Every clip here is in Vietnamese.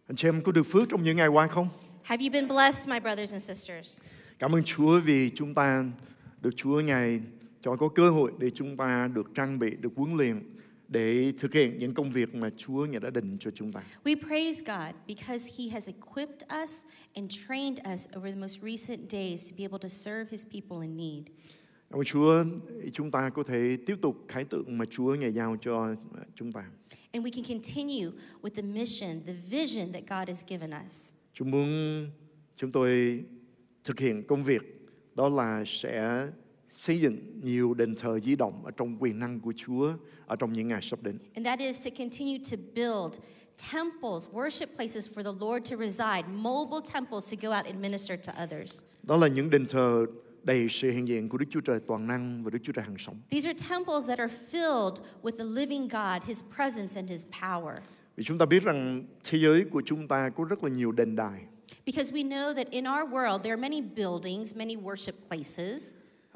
Anh chị em có được phước trong những ngày qua không? Have you been blessed, my brothers and sisters? Cảm ơn Chúa vì chúng ta được Chúa Ngài cho có cơ hội để chúng ta được trang bị, được huấn luyện để thực hiện những công việc mà Chúa Ngài đã định cho chúng ta. We praise God because He has equipped us and trained us over the most recent days to be able to serve His people in need. Cảm ơn Chúa, chúng ta có thể tiếp tục khải tượng mà Chúa Ngài giao cho chúng ta. And we can continue with the mission, the vision that God has given us. Chúa muốn chúng tôi thực hiện công việc đó là sẽ xây dựng nhiều đền thờ di động ở trong quyền năng của Chúa ở trong những ngày sắp đến. And that is to continue to build temples, worship places for the Lord to reside, mobile temples to go out and minister to others. Đó là những đền thờ đầy sự hiện diện của Đức Chúa Trời toàn năng và Đức Chúa Trời hằng sống. These are temples that are filled with the living God, His presence and His power. Vì chúng ta biết rằng thế giới của chúng ta có rất là nhiều đền đài. Because we know that in our world there are many buildings, many worship places.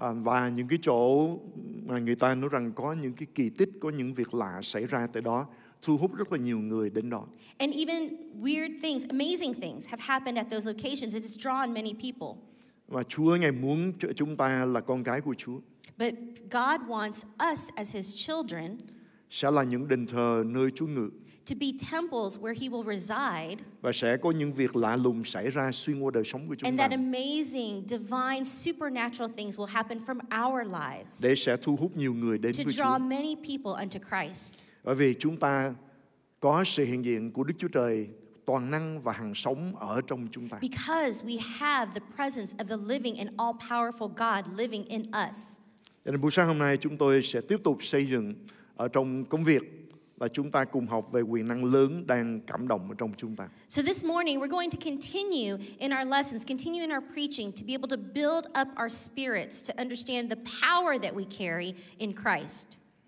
Và những cái chỗ mà người ta nói rằng có những cái kỳ tích, có những việc lạ xảy ra tại đó, thu hút rất là nhiều người đến đó. And even weird things, amazing things have happened at those locations. It has drawn many people. Và Chúa Ngài muốn chúng ta là con cái của Chúa. But God wants us as His children sẽ là những đền thờ nơi Chúa ngự. to be temples where He will reside. Và sẽ có những việc lạ lùng xảy ra xuyên qua đời sống của chúng And ta. that amazing, divine, supernatural things will happen from our lives Để sẽ thu hút nhiều người đến to với Chúa. draw many people unto Christ. Bởi vì chúng ta có sự hiện diện của Đức Chúa Trời toàn năng và hằng sống ở trong chúng ta. Because we have the presence of the living and all-powerful God living in us. Cho nên buổi sáng hôm nay chúng tôi sẽ tiếp tục xây dựng ở trong công việc là chúng ta cùng học về quyền năng lớn đang cảm động ở trong chúng ta. So this morning we're going to continue in our lessons, continue in our preaching to be able to build up our spirits to understand the power that we carry in Christ.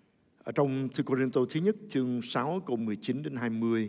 Ở trong Thư Cô-rinh-tô thứ nhất chương 6 câu 19 đến 20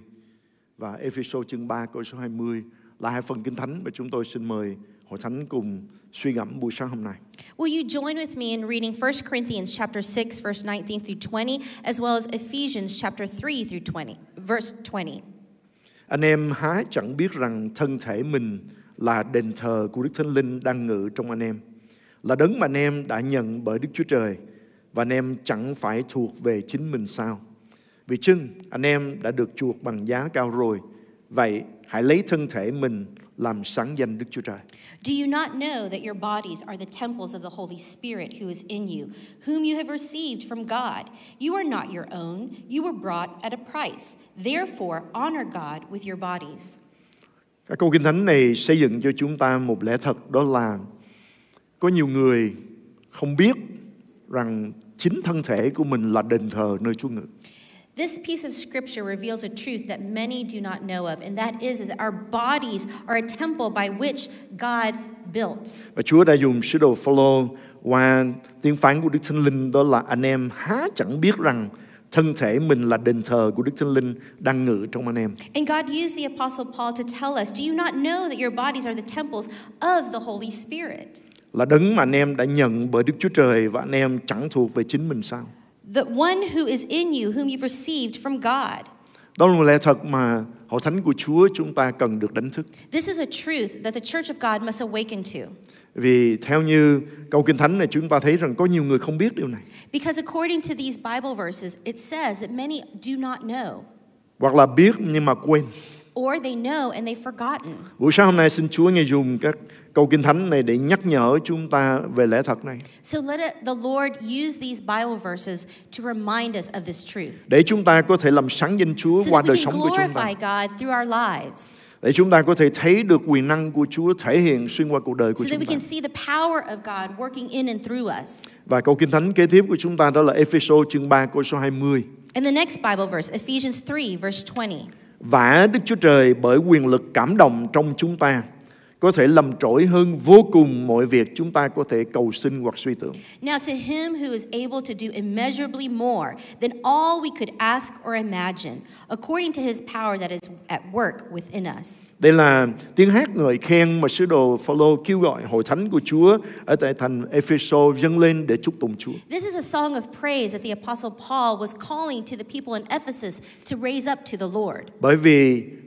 và Ê-phê-sô chương 3 câu số 20 là hai phần Kinh Thánh mà chúng tôi xin mời hội thánh cùng suy gẫm buổi sáng hôm nay. Will you join with me in reading 1 Corinthians chapter 6 verse 19 through 20 as well as Ephesians chapter 3 through 20 verse 20. Anh em há chẳng biết rằng thân thể mình là đền thờ của Đức Thánh Linh đang ngự trong anh em, là đấng mà anh em đã nhận bởi Đức Chúa Trời, và anh em chẳng phải thuộc về chính mình sao? Vì chưng anh em đã được chuộc bằng giá cao rồi, vậy hãy lấy thân thể mình làm sáng danh Đức Chúa Trời. Do you not know that your bodies are the temples of the Holy Spirit who is in you, whom you have received from God? You are not your own, you were bought at a price. Therefore, honor God with your bodies. Các câu Kinh Thánh này xây dựng cho chúng ta một lẽ thật, đó là có nhiều người không biết rằng chính thân thể của mình là đền thờ nơi Chúa ngự. This piece of scripture reveals a truth that many do not know of, and that is that our bodies are a temple by which God built. Và Chúa đã dùng sứ đồ Phaolô qua tiếng phán của Đức Thánh Linh, đó là anh em há chẳng biết rằng thân thể mình là đền thờ của Đức Thánh Linh đang ngự trong anh em. And God used the Apostle Paul to tell us, do you not know that your bodies are the temples of the Holy Spirit? Là đấng mà anh em đã nhận bởi Đức Chúa Trời, và anh em chẳng thuộc về chính mình sao? The one who is in you, whom you've received from God. Đó là một lẽ thật mà hội thánh của Chúa chúng ta cần được đánh thức. This is a truth that the Church of God must awaken to. Vì theo như câu Kinh Thánh này chúng ta thấy rằng có nhiều người không biết điều này. Because according to these Bible verses, it says that many do not know. Hoặc là biết nhưng mà quên. Or they know and they've forgotten. Buổi sáng hôm nay xin Chúa Ngài dùng các câu Kinh Thánh này để nhắc nhở chúng ta về lẽ thật này. So the Lord use these Bible verses to remind us of this truth. Để chúng ta có thể làm sáng danh Chúa So qua that đời we can sống của chúng ta. glorify God through our lives. Để chúng ta có thể thấy được quyền năng của Chúa thể hiện xuyên qua cuộc đời của So that chúng we ta. can see the power of God working in and through us. Và câu Kinh Thánh kế tiếp của chúng ta đó là Ê-phê-sô chương 3 câu số 20. And the next Bible verse, Ephesians 3 verse 20. Vả Đức Chúa Trời bởi quyền lực cảm động trong chúng ta, có thể làm trỗi hơn vô cùng mọi việc chúng ta có thể cầu xin hoặc suy tưởng. Now to him who is able to do immeasurably more than all we could ask or imagine, according to his power that is at work within us. Đây là tiếng hát ngợi khen mà sứ đồ Phaolô kêu gọi hội thánh của Chúa ở tại thành Ê-phê-sô dâng lên để chúc tụng Chúa. This is a song of praise that the Apostle Paul was calling to the people in Ephesus to raise up to the Lord. Bởi vì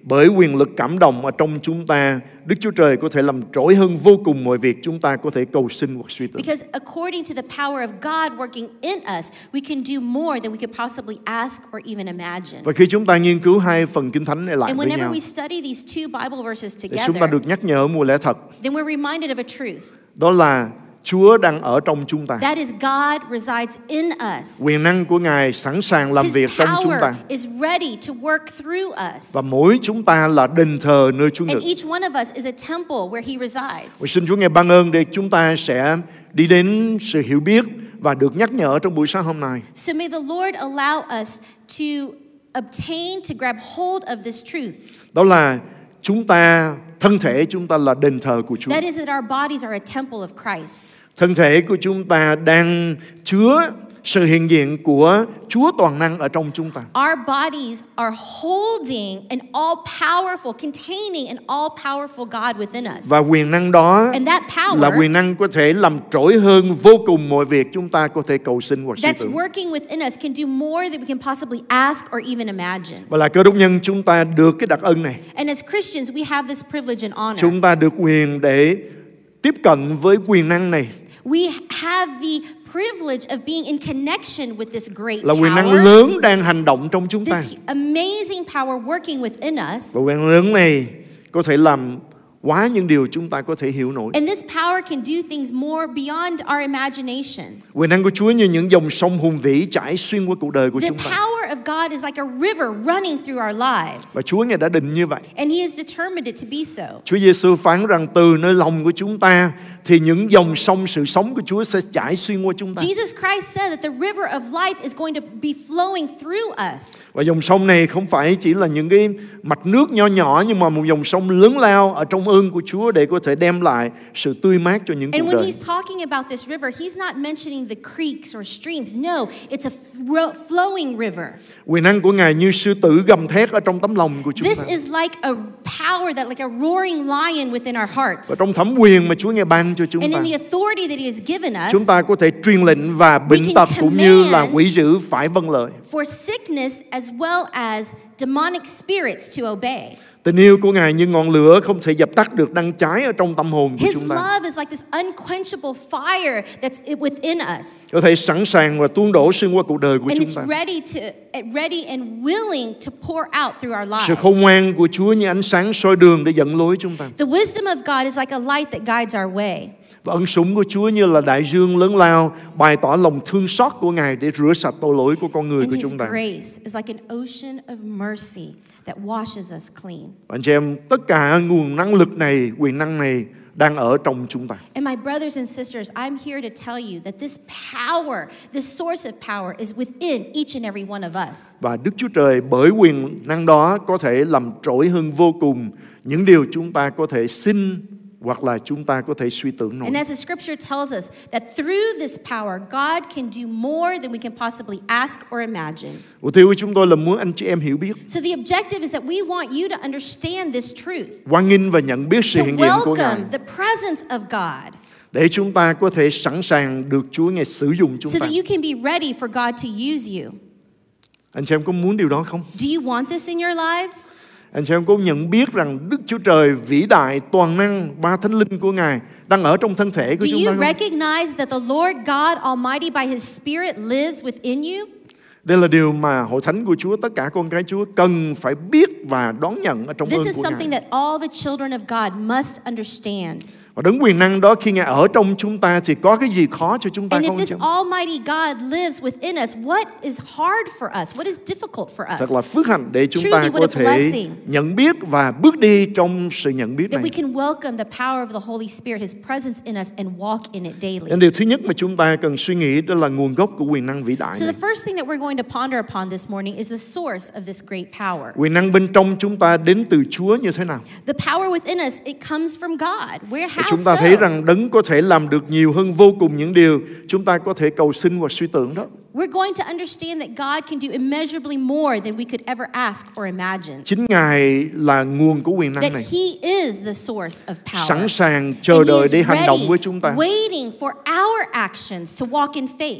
bởi quyền lực cảm động ở trong chúng ta, Đức Chúa Trời có thể làm trỗi hơn vô cùng mọi việc chúng ta có thể cầu xin hoặc suy tưởng. Because according to the power of God working in us, we can do more than we could possibly ask or even imagine. Và khi chúng ta nghiên cứu hai phần Kinh Thánh này lại And với whenever nhau, we study these two Bible verses thì chúng ta together, được nhắc nhở một lẽ thật, then we're reminded of a truth. đó là Chúa đang ở trong chúng ta. That is, God resides in us. Quyền năng của Ngài sẵn sàng làm His việc trong chúng power ta. is ready to work through us. Và mỗi chúng ta là đền thờ nơi Chúa And ngự. each one of us is a temple where He resides. Và xin Chúa ngài ban ơn để chúng ta sẽ đi đến sự hiểu biết và được nhắc nhở trong buổi sáng hôm nay. So may the Lord allow us to obtain, to grab hold of this truth. Đó là chúng ta, thân thể chúng ta là đền thờ của Chúa. That is that our bodies are a temple of Christ. Thân thể của chúng ta đang chứa sự hiện diện của Chúa toàn năng ở trong chúng ta. Our bodies are holding an all-powerful, containing an all-powerful God within us. Và quyền năng đó And that power là quyền năng có thể làm trỗi hơn vô cùng mọi việc chúng ta có thể cầu xin hoặc suy that's tưởng. working within us can do more than we can possibly ask or even imagine. Và là cơ đốc nhân chúng ta được cái đặc ân này. And as Christians, we have this privilege and honor. Chúng ta được quyền để tiếp cận với quyền năng này. We have the privilege of being in connection with this great Là quyền năng power, lớn đang hành động trong chúng ta. this amazing power working within us. Và quyền năng lớn này có thể làm quá những điều chúng ta có thể hiểu nổi. And this power can do things more beyond our imagination. Quyền năng của Chúa như những dòng sông hùng vĩ chảy xuyên qua cuộc đời của The chúng ta. power of God is like a river running through our lives. Và Chúa Ngài đã định như vậy. And He has determined it to be so. Chúa Giêsu phán rằng từ nơi lòng của chúng ta thì những dòng sông sự sống của Chúa sẽ chảy xuyên qua chúng ta. Jesus Christ said that the river of life is going to be flowing through us. Và dòng sông này không phải chỉ là những cái mạch nước nho nhỏ, nhưng mà một dòng sông lớn lao ở trong ơn của Chúa để có thể đem lại sự tươi mát cho những And cuộc when đời. He's talking about this river, He's not mentioning the creeks or streams. No, it's a flowing river. Quyền năng của Ngài như sư tử gầm thét ở trong tấm lòng của chúng This ta. is like a power that like a roaring lion within our hearts. Và trong thẩm quyền mà Chúa Ngài ban cho chúng And ta, in the authority that He has given us, chúng ta có thể truyền lệnh và bệnh can tật cũng như là command quỷ dữ phải vâng lời. for sickness as well as demonic spirits to obey. Tình yêu của Ngài như ngọn lửa không thể dập tắt được đang cháy ở trong tâm hồn của His chúng ta. love is like this unquenchable fire that's within us. Có thể sẵn sàng và tuôn đổ xuyên qua cuộc đời của And chúng it's ta. ready and willing to pour out through our Sự lives. khôn ngoan của Chúa như ánh sáng soi đường để dẫn lối chúng ta. The wisdom of God is like a light that guides our way. Và ân sủng của Chúa như là đại dương lớn lao bày tỏ lòng thương xót của Ngài để rửa sạch tội lỗi của con người And của His chúng ta. grace is like an ocean of mercy that washes us clean. Anh chị em, tất cả nguồn năng lực này, quyền năng này đang ở trong chúng ta. And my brothers and sisters, I'm here to tell you that this power, this source of power is within each and every one of us. Và Đức Chúa Trời bởi quyền năng đó có thể làm trỗi hơn vô cùng những điều chúng ta có thể xin hoặc là chúng ta có thể suy tưởng nổi. And as the scripture tells us that through this power, God can do more than we can possibly ask or imagine. Mục tiêu của chúng tôi là muốn anh chị em hiểu biết, So the objective is that we want you to understand this truth, hoan nghênh và nhận biết sự to hiện diện của Ngài, welcome the presence of God, để chúng ta có thể sẵn sàng được Chúa Ngài sử dụng chúng so ta. that you can be ready for God to use you. Anh chị em có muốn điều đó không? Do you want this in your lives? Anh chị em có nhận biết rằng Đức Chúa Trời vĩ đại, toàn năng, ba thánh linh của Ngài đang ở trong thân thể của Do chúng ta you không? recognize that the Lord God Almighty by His Spirit lives within you? Đây là điều mà hội thánh của Chúa, tất cả con cái Chúa cần phải biết và đón nhận ở trong This ơn is của something Ngài. that all the children of God must understand. Và đấng quyền năng đó khi Ngài ở trong chúng ta thì có cái gì khó cho chúng ta And if không? this Almighty God lives within us, what is hard for us? What is difficult for us? Thật là phước hạnh để chúng Truly ta what có a thể blessing. nhận biết và bước đi trong sự nhận biết That này. we can welcome the power of the Holy Spirit, His presence in us, and walk in it daily. Nên điều thứ nhất mà chúng ta cần suy nghĩ đó là nguồn gốc của quyền năng vĩ đại So này. the first thing that we're going to ponder upon this morning is the source of this great power. Quyền năng bên trong chúng ta đến từ Chúa như thế nào? The power within us, it comes from God. Và How chúng ta so? thấy rằng đấng có thể làm được nhiều hơn vô cùng những điều chúng ta có thể cầu xin hoặc suy tưởng đó. We're going to understand that God can do immeasurably more than we could ever ask or imagine. Chính Ngài là nguồn của quyền năng That này, He is the source of power. sẵn sàng chờ And He đợi is để hành động ready, với chúng ta. waiting for our actions to walk in faith.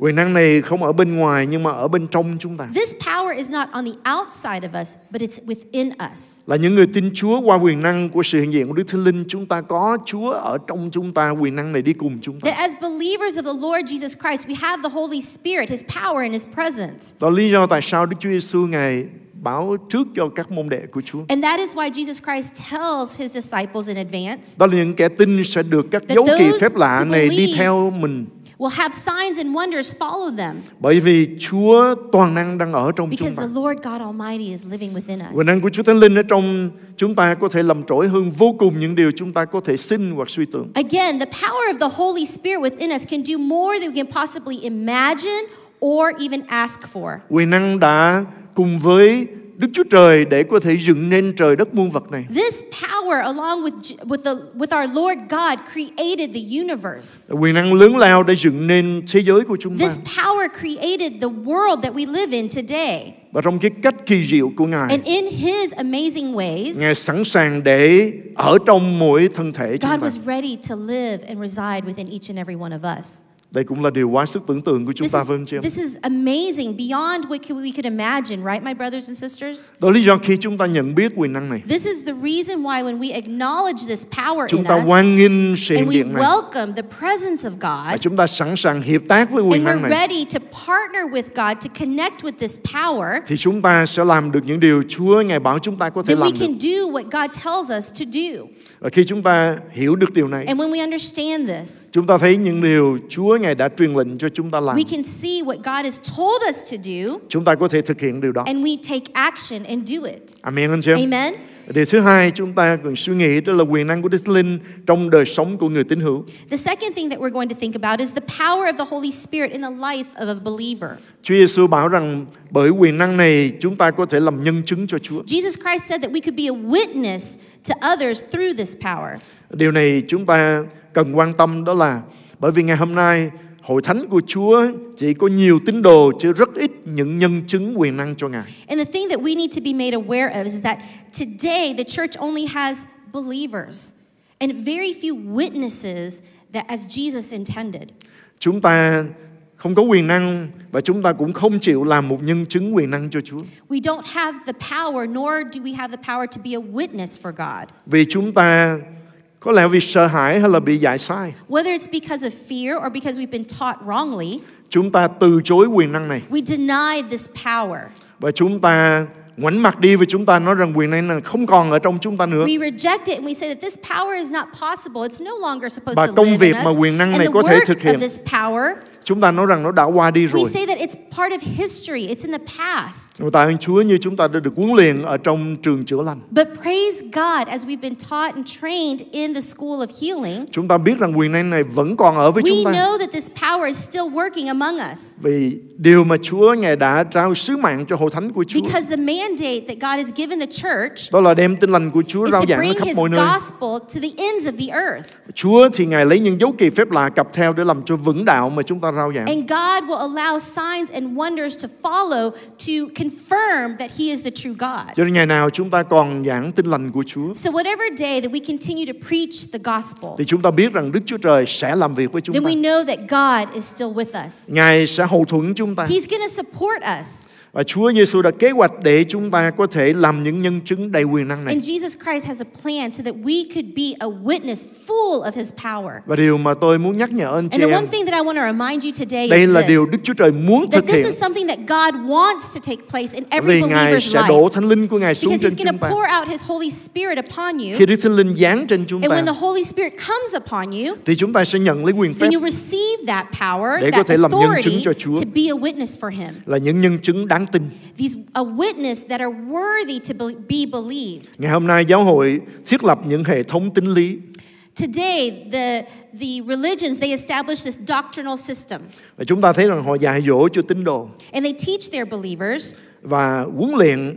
Quyền năng này không ở bên ngoài nhưng mà ở bên trong chúng ta. This power is not on the outside of us, but it's within us. Là những người tin Chúa qua quyền năng của sự hiện diện của Đức Thánh Linh, chúng ta có Chúa ở trong chúng ta, quyền năng này đi cùng chúng That ta. as believers of the Lord Jesus Christ, we have the Holy Spirit, His power and His presence. Đó là lý do tại sao Đức Chúa Giêsu Ngài báo trước cho các môn đệ của Chúa. And that is why Jesus Christ tells His disciples in advance Đó là những kẻ tin sẽ được các that dấu kỳ those phép lạ who này đi believe theo mình. will have signs and wonders follow them Bởi vì Chúa toàn năng đang ở trong chúng because ta. the Lord God Almighty is living within us. Quyền năng của Chúa Thánh Linh ở trong chúng ta có thể làm trỗi hơn vô cùng những điều chúng ta có thể xin hoặc suy tưởng. Again, the power of the Holy Spirit within us can do more than we can possibly imagine or even ask for. Quyền năng đã cùng với Đức Chúa Trời để có thể dựng nên trời đất muôn vật này. This power, along with our Lord God, created the universe. Quyền năng lớn lao đã dựng nên thế giới của chúng ta. This power created the world that we live in today. Và trong cái cách kỳ diệu của Ngài, And in His amazing ways, Ngài sẵn sàng để ở trong mỗi thân thể chúng God ta. was ready to live and reside within each and every one of us. Đây cũng là điều quá sức tưởng tượng của chúng ta, vâng chị em. This is amazing, beyond what we could imagine, right, my brothers and sisters? Đó là lý do khi chúng ta nhận biết quyền năng này, This is the reason why when we acknowledge this power chúng in ta us, hoan nghênh sự hiện and we diện này, welcome the presence of và God, chúng ta sẵn sàng hiệp tác với quyền and năng we're này, ready to partner with God to connect with this power, thì chúng ta sẽ làm được những điều Chúa Ngài bảo chúng ta có thể then we làm được. can do what God tells us to do. Và khi chúng ta hiểu được điều này, And when we understand this, chúng ta thấy những điều Chúa Ngài đã truyền lệnh cho chúng ta làm, we can see what God has told us to do, chúng ta có thể thực hiện điều đó. and we take action and do it. Amen anh chị em. Amen? Điều thứ hai chúng ta cần suy nghĩ đó là quyền năng của Đức Thánh Linh trong đời sống của người tín hữu. The second thing that we're going to think about is the power of the Holy Spirit in the life of a believer. Chúa Giêsu bảo rằng bởi quyền năng này chúng ta có thể làm nhân chứng cho Chúa. Jesus Christ said that we could be a witness to others through this power. Điều này chúng ta cần quan tâm, đó là bởi vì ngày hôm nay hội thánh của Chúa chỉ có nhiều tín đồ chứ rất ít những nhân chứng quyền năng cho Ngài. And the thing that we need to be made aware of is that today the church only has believers and very few witnesses that as Jesus intended. Chúng ta không có quyền năng và chúng ta cũng không chịu làm một nhân chứng quyền năng cho Chúa. We don't have the power, nor do we have the power to be a witness for God. Vì chúng ta có lẽ vì sợ hãi hay là bị dạy sai, Whether it's because of fear or because we've been taught wrongly, chúng ta từ chối quyền năng này we deny this power. và chúng ta ngoảnh mặt đi và chúng ta nói rằng quyền năng này không còn ở trong chúng ta nữa. We reject it and we say that this power is not possible. It's no longer supposed Và to công live việc in mà us. quyền năng And này the có thể work thực hiện, of this power, chúng ta nói rằng nó đã qua đi we rồi. say that it's part of history. It's in the past. Và tạ ơn Chúa như chúng ta đã được huấn luyện ở trong trường chữa lành. But praise God, as we've been taught and trained in the school of healing, Chúng ta biết rằng quyền năng này vẫn còn ở với we chúng ta. know that this power is still working among us. Vì điều mà Chúa Ngài đã trao sứ mạng cho hội thánh của Chúa, Because the mandate that God has given the church đó là đem tin lành của Chúa is rao to giảng ra bring khắp His mọi nơi. gospel to the ends of the earth. Chúa thì Ngài lấy những dấu kỳ phép lạ cặp theo để làm cho vững đạo mà chúng ta rao giảng. And God will allow signs and wonders to follow to confirm that He is the true God. Cho nên ngày nào chúng ta còn giảng tin lành của Chúa, So whatever day that we continue to preach the gospel, thì chúng ta biết rằng Đức Chúa Trời sẽ làm việc với chúng then ta. we know that God is still with us. Ngài sẽ hậu thuẫn chúng ta. He's going to support us. Và Chúa Giêsu đã kế hoạch để chúng ta có thể làm những nhân chứng đầy quyền năng này. And Jesus Christ has a plan so that we could be a witness full of His power. Và điều mà tôi muốn nhắc nhở anh chị And the em, one thing that I want to remind you today đây is là điều this, Đức Chúa Trời muốn that thực this hiện. is something that God wants to take place in every Vì Ngài believer's sẽ đổ life. Thánh Linh của Ngài xuống Because trên He's going chúng to ta. pour out His Holy Spirit upon you. Khi Đức Thánh Linh giáng trên chúng And ta, when the Holy Spirit comes upon you, thì chúng ta sẽ nhận lấy quyền phép then you receive that power, để có that thể làm nhân chứng authority cho Chúa. to be a witness for Him. là những nhân chứng đáng tin. These a witness that are worthy to be believed. Ngày hôm nay giáo hội thiết lập những hệ thống tín lý. Today, the religions, they establish this doctrinal system, Và chúng ta thấy rằng họ dạy dỗ cho tín đồ and they teach their believers và huấn luyện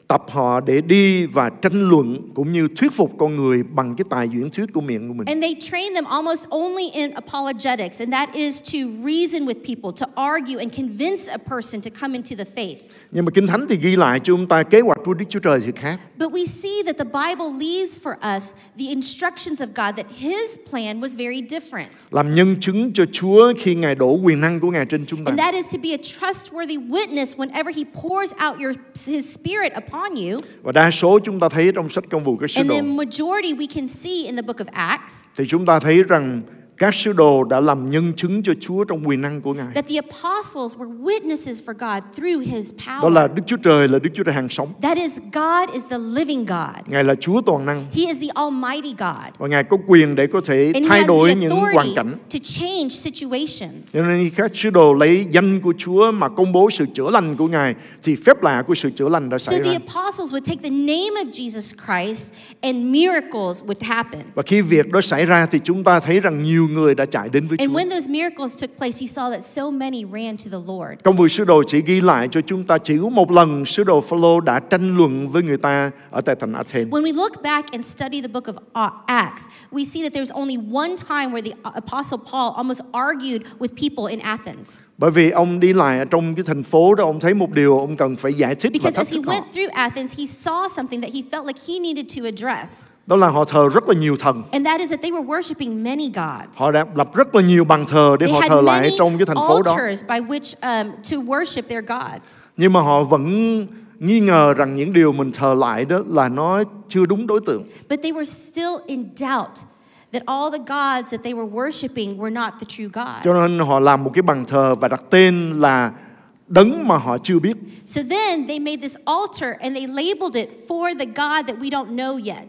tập họ để đi và tranh luận cũng như thuyết phục con người bằng cái tài diễn thuyết của miệng của mình. And they train them almost only in apologetics, and that is to reason with people, to argue and convince a person to come into the faith. Nhưng mà Kinh Thánh thì ghi lại cho chúng ta kế hoạch của Đức Chúa Trời thì khác. But we see that the Bible leaves for us the instructions of God, that His plan was very different. Làm nhân chứng cho Chúa khi Ngài đổ quyền năng của Ngài trên chúng ta. And that is to be a trustworthy witness whenever He pours out His Spirit upon you. Và đa số chúng ta thấy trong sách Công vụ các sứ And đồ the majority we can see in the book of Acts thì chúng ta thấy rằng các sứ đồ đã làm nhân chứng cho Chúa trong quyền năng của Ngài. that the apostles were witnesses for God through His Đó power. là Đức Chúa Trời là Đức Chúa Trời hàng sống. That is, God is the living God. Ngài là Chúa toàn năng He is the Almighty God. và Ngài có quyền để có thể And He thay has đổi the những hoàn authority cảnh. to change situations. Cho nên khi các sứ đồ lấy danh của Chúa mà công bố sự chữa lành của Ngài thì phép lạ của sự chữa lành đã So xảy the ra. apostles would take the name of Jesus Christ and miracles would happen. Và khi việc đó xảy ra thì chúng ta thấy rằng nhiều người đã chạy đến với And Chúa. when those miracles took place, you saw that so many ran to the Lord. Công vụ sứ đồ chỉ ghi lại cho chúng ta chỉ có một lần sứ đồ Phêrô đã tranh luận với người ta ở tại thành Athens. When we look back and study the book of Acts, we see that there's only one time where the apostle Paul almost argued with people in Athens. Bởi vì ông đi lại ở trong cái thành phố đó, ông thấy một điều ông cần phải giải thích và Because thách as he thức họ. went through Athens, he saw something that he felt like he needed to address. Đó là họ thờ rất là nhiều thần. And that is that they were worshiping many gods. Họ đã lập rất là nhiều bàn thờ để They họ had thờ lại many trong cái thành phố đó. altars by which to worship their gods. Nhưng mà họ vẫn nghi ngờ rằng những điều mình thờ lại đó là nó chưa đúng đối tượng. But they were still in doubt that all the gods that they were worshiping were not the true God. Cho nên họ làm một cái bàn thờ và đặt tên là đấng mà họ chưa biết. So then they made this altar and they labeled it for the God that we don't know yet.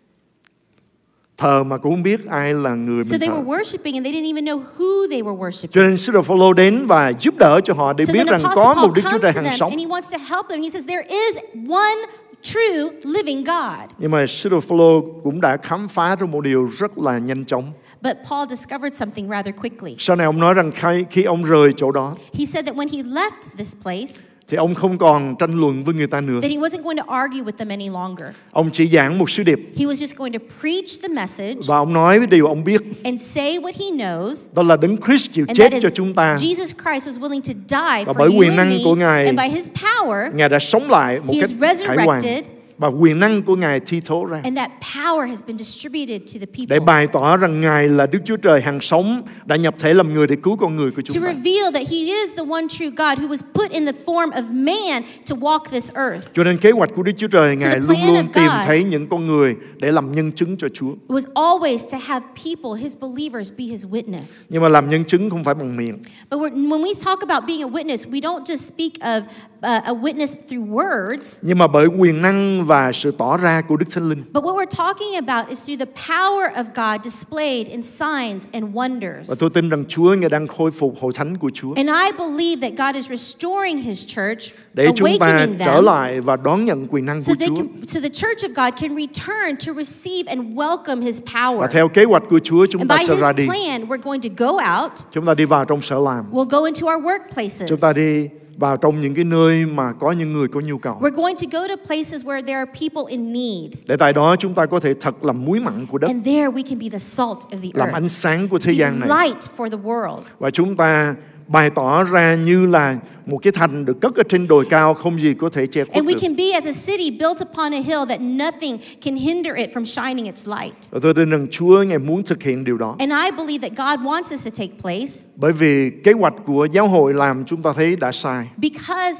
Thờ mà cũng không biết ai là người So mình they thờ. were worshiping and they didn't even know who they were Cho worshiping. nên sứ đồ Phêrô đến và giúp đỡ cho họ để So biết then rằng Apostle có Paul một Đức Chúa comes Trời to hàng them sống. and he wants to help them. He says there is one true living God. Nhưng mà sứ đồ Phêrô cũng đã khám phá ra một điều rất là nhanh chóng. But Paul discovered something rather quickly. Sau này ông nói rằng khi ông rời chỗ đó He said that when he left this place, thì ông không còn tranh luận với người ta nữa. that he wasn't going to argue with them any longer. Ông chỉ giảng một sứ điệp He was just going to preach the message và ông nói với điều ông biết. and say what he knows. Đó là Đấng Christ chịu And chết that is cho chúng ta. Jesus Christ was willing to die Và for bởi you quyền and năng me, của Ngài, and by His power, Ngài đã sống lại một He cách is khải hoàn. resurrected. Và quyền năng của Ngài thi thố ra and that power has been distributed to the để people bày tỏ rằng Ngài là Đức Chúa Trời hàng sống đã nhập thể làm người để cứu con người của to chúng ta. reveal that He is the one true God who was put in the form of man to walk this earth. Cho nên kế hoạch của Đức Chúa Trời, So Ngài the luôn plan luôn of tìm God- thấy những con người để làm nhân chứng cho Chúa. It was always to have people, His believers, be His witness. Nhưng mà làm nhân chứng không phải bằng miệng. But when we talk about being a witness, we don't just speak of a witness through words. Nhưng mà bởi quyền năng và sự tỏ ra của Đức Thánh Linh. But what we're talking about is through the power of God displayed in signs and wonders. Và tôi tin rằng Chúa Ngài đang khôi phục hội thánh của Chúa And I believe that God is restoring His church, để chúng ta awakening trở them, lại và đón nhận quyền năng của Chúa. so the church of God can return to receive and welcome His Và power. theo kế hoạch của Chúa chúng And ta by sẽ ra His đi. plan, we're going to go out. Chúng ta đi vào trong sở làm. We'll go into our workplaces. Chúng ta đi vào trong những cái nơi mà có những người có nhu cầu. We're going to go to places where there are people in need. Để tại đó chúng ta có thể thật làm muối mặn của đất, And there we can be the salt of the làm earth. ánh sáng của thế Be gian này. light for the world. Và chúng ta bày tỏ ra như là một cái thành được cất ở trên đồi cao, không gì có thể che khuất And we được. can be as a city built upon a hill that nothing can hinder it from shining its light. Và tôi tin rằng Chúa Ngài muốn thực hiện điều đó. And I believe that God wants this to take place Bởi vì kế hoạch của giáo hội làm chúng ta thấy đã sai. because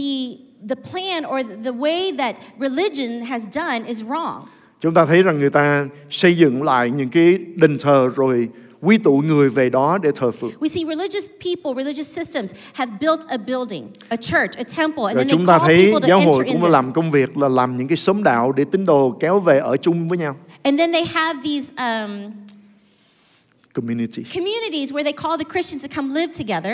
the plan or the way that religion has done is wrong. Chúng ta thấy rằng người ta xây dựng lại những cái đền thờ rồi quy tụ người về đó để thờ phượng. We see religious people, religious systems have built a building, a church, a temple, and Rồi then they chúng ta call thấy people to giáo enter hội in cũng this. làm công việc là làm những cái xóm đạo để tín đồ kéo về ở chung với nhau. And then they have these Community. communities where they call the Christians to come live together.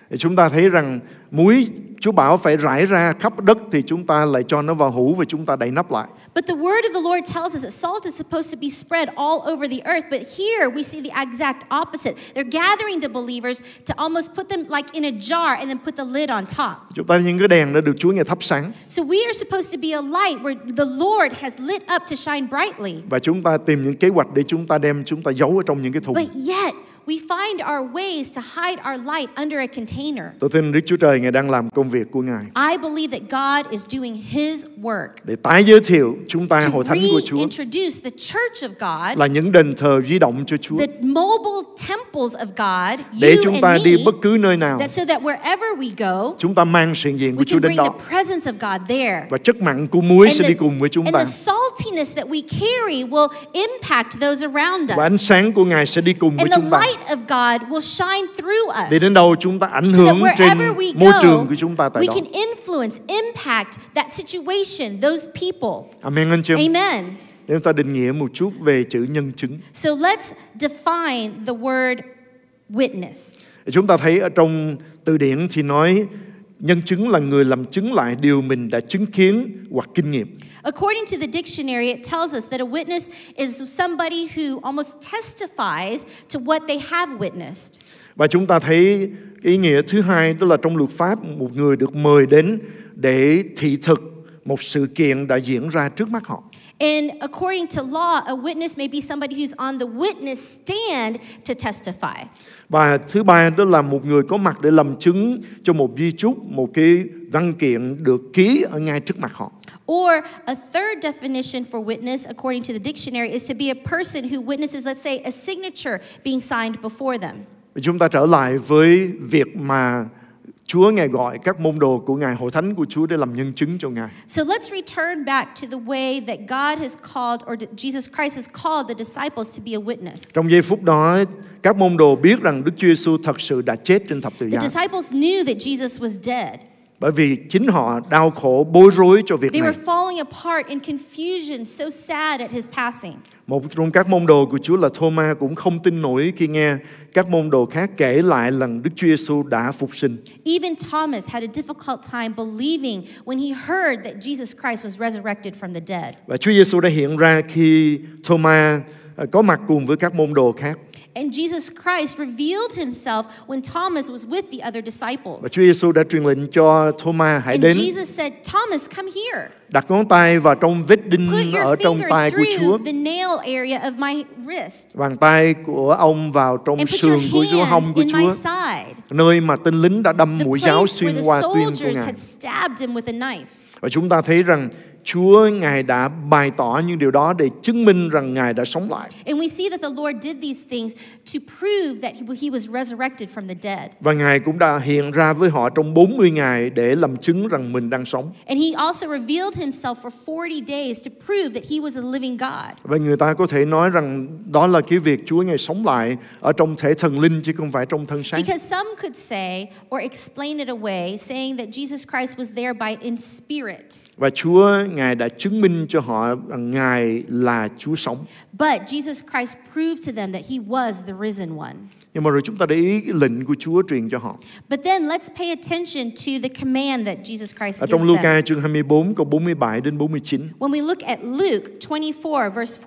Thì chúng ta thấy rằng muối Chúa bảo phải rải ra khắp đất thì chúng ta lại cho nó vào hũ và chúng ta đậy nắp lại. But the word of the Lord tells us that salt is supposed to be spread all over the earth. But here we see the exact opposite. They're gathering the believers to almost put them like in a jar and then put the lid on top. Chúng ta những cái đèn đã được Chúa Ngài thắp sáng. So we are supposed to be a light where the Lord has lit up to shine brightly. Và chúng ta tìm những kế hoạch để chúng ta giấu ở trong những cái thùng. But yet we find our ways to hide our light under a container. Tôi tin Đức Chúa Trời Ngài đang làm công việc của Ngài. I believe that God is doing His work Để tái giới thiệu chúng ta to hội thánh của Chúa reintroduce the church of God, là những đền thờ di động cho Chúa. the mobile temples of God, Để you chúng ta and đi me, bất cứ nơi nào, so that wherever we go, chúng ta mang sự hiện diện của we Chúa can đến bring đó. the presence of God there. Và chất mặn của muối sẽ đi cùng với chúng And ta. the saltiness that we carry will impact those around Và ánh us. sáng của Ngài sẽ đi cùng với And the chúng ta. light of God will shine through us. Để đến đâu chúng ta ảnh So that hưởng trên wherever we môi trường go, của chúng ta tại we đó. can influence, impact that situation, those people. Amen anh chị em. Amen. Để chúng ta định nghĩa một chút về chữ nhân chứng. So let's define the word witness. Chúng ta thấy ở trong từ điển thì nói nhân chứng là người làm chứng lại điều mình đã chứng kiến hoặc kinh nghiệm. According to the dictionary, it tells us that a witness is somebody who almost testifies to what they have witnessed. Và chúng ta thấy cái ý nghĩa thứ hai đó là trong luật pháp một người được mời đến để thị thực một sự kiện đã diễn ra trước mắt họ. And according to law, a witness may be somebody who's on the witness stand to testify. Và thứ ba đó là một người có mặt để làm chứng cho một di chúc, một cái văn kiện được ký ở ngay trước mặt họ. Or a third definition for witness, according to the dictionary, is to be a person who witnesses, let's say, a signature being signed before them. Chúng ta trở lại với việc mà Chúa Ngài gọi các môn đồ của Ngài, hội thánh của Chúa để làm nhân chứng cho Ngài. So let's return back to the way that God has called, or Jesus Christ has called the disciples to be a witness. Trong giây phút đó, các môn đồ biết rằng Đức Chúa Giêsu thật sự đã chết trên thập tự The giá. disciples knew that Jesus was dead. Bởi vì chính họ đau khổ, bối rối cho việc They này. were falling apart in confusion, so sad at his passing. Một trong các môn đồ của Chúa là Thomas cũng không tin nổi khi nghe các môn đồ khác kể lại lần Đức Chúa Giêsu đã phục sinh. Even Thomas had a difficult time believing when he heard that Jesus Christ was resurrected from the dead. Và Chúa Giêsu đã hiện ra khi Thomas có mặt cùng với các môn đồ khác. And Jesus Christ revealed himself when Thomas was with the other Và disciples. Chúa Giêsu đã truyền lệnh cho Thomas hãy And đến Jesus said, Thomas, come here. đặt ngón tay vào trong vết đinh Put ở your trong finger tay của Chúa, through the nail area of my wrist. bàn tay của ông vào trong And put sườn your của Chúa, hông hand của in my Chúa, side. nơi mà tên lính đã đâm The mũi giáo place where xuyên the qua tuyên của soldiers Ngài. had stabbed him with a knife. Và chúng ta thấy rằng Chúa Ngài đã bày tỏ những điều đó để chứng minh rằng Ngài đã sống lại. And we see that the Lord did these things to prove that he was resurrected from the dead. Và Ngài cũng đã hiện ra với họ trong 40 ngày để làm chứng rằng mình đang sống. And he also revealed himself for 40 days to prove that he was a living God. Và người ta có thể nói rằng đó là cái việc Chúa Ngài sống lại ở trong thể thần linh chứ không phải trong thân xác. Because some could say or explain it away, saying that Jesus Christ was there by in spirit. Và Chúa Ngài đã chứng minh cho họ rằng Ngài là Chúa sống. But Jesus Christ proved to them that he was the risen one. Nhưng mà rồi chúng ta để ý cái lệnh của Chúa truyền cho họ. But then let's pay attention to the command that Jesus Christ Ở gives trong them. Luca chương 24 câu 47 đến 49. When we look at Luke 24 verse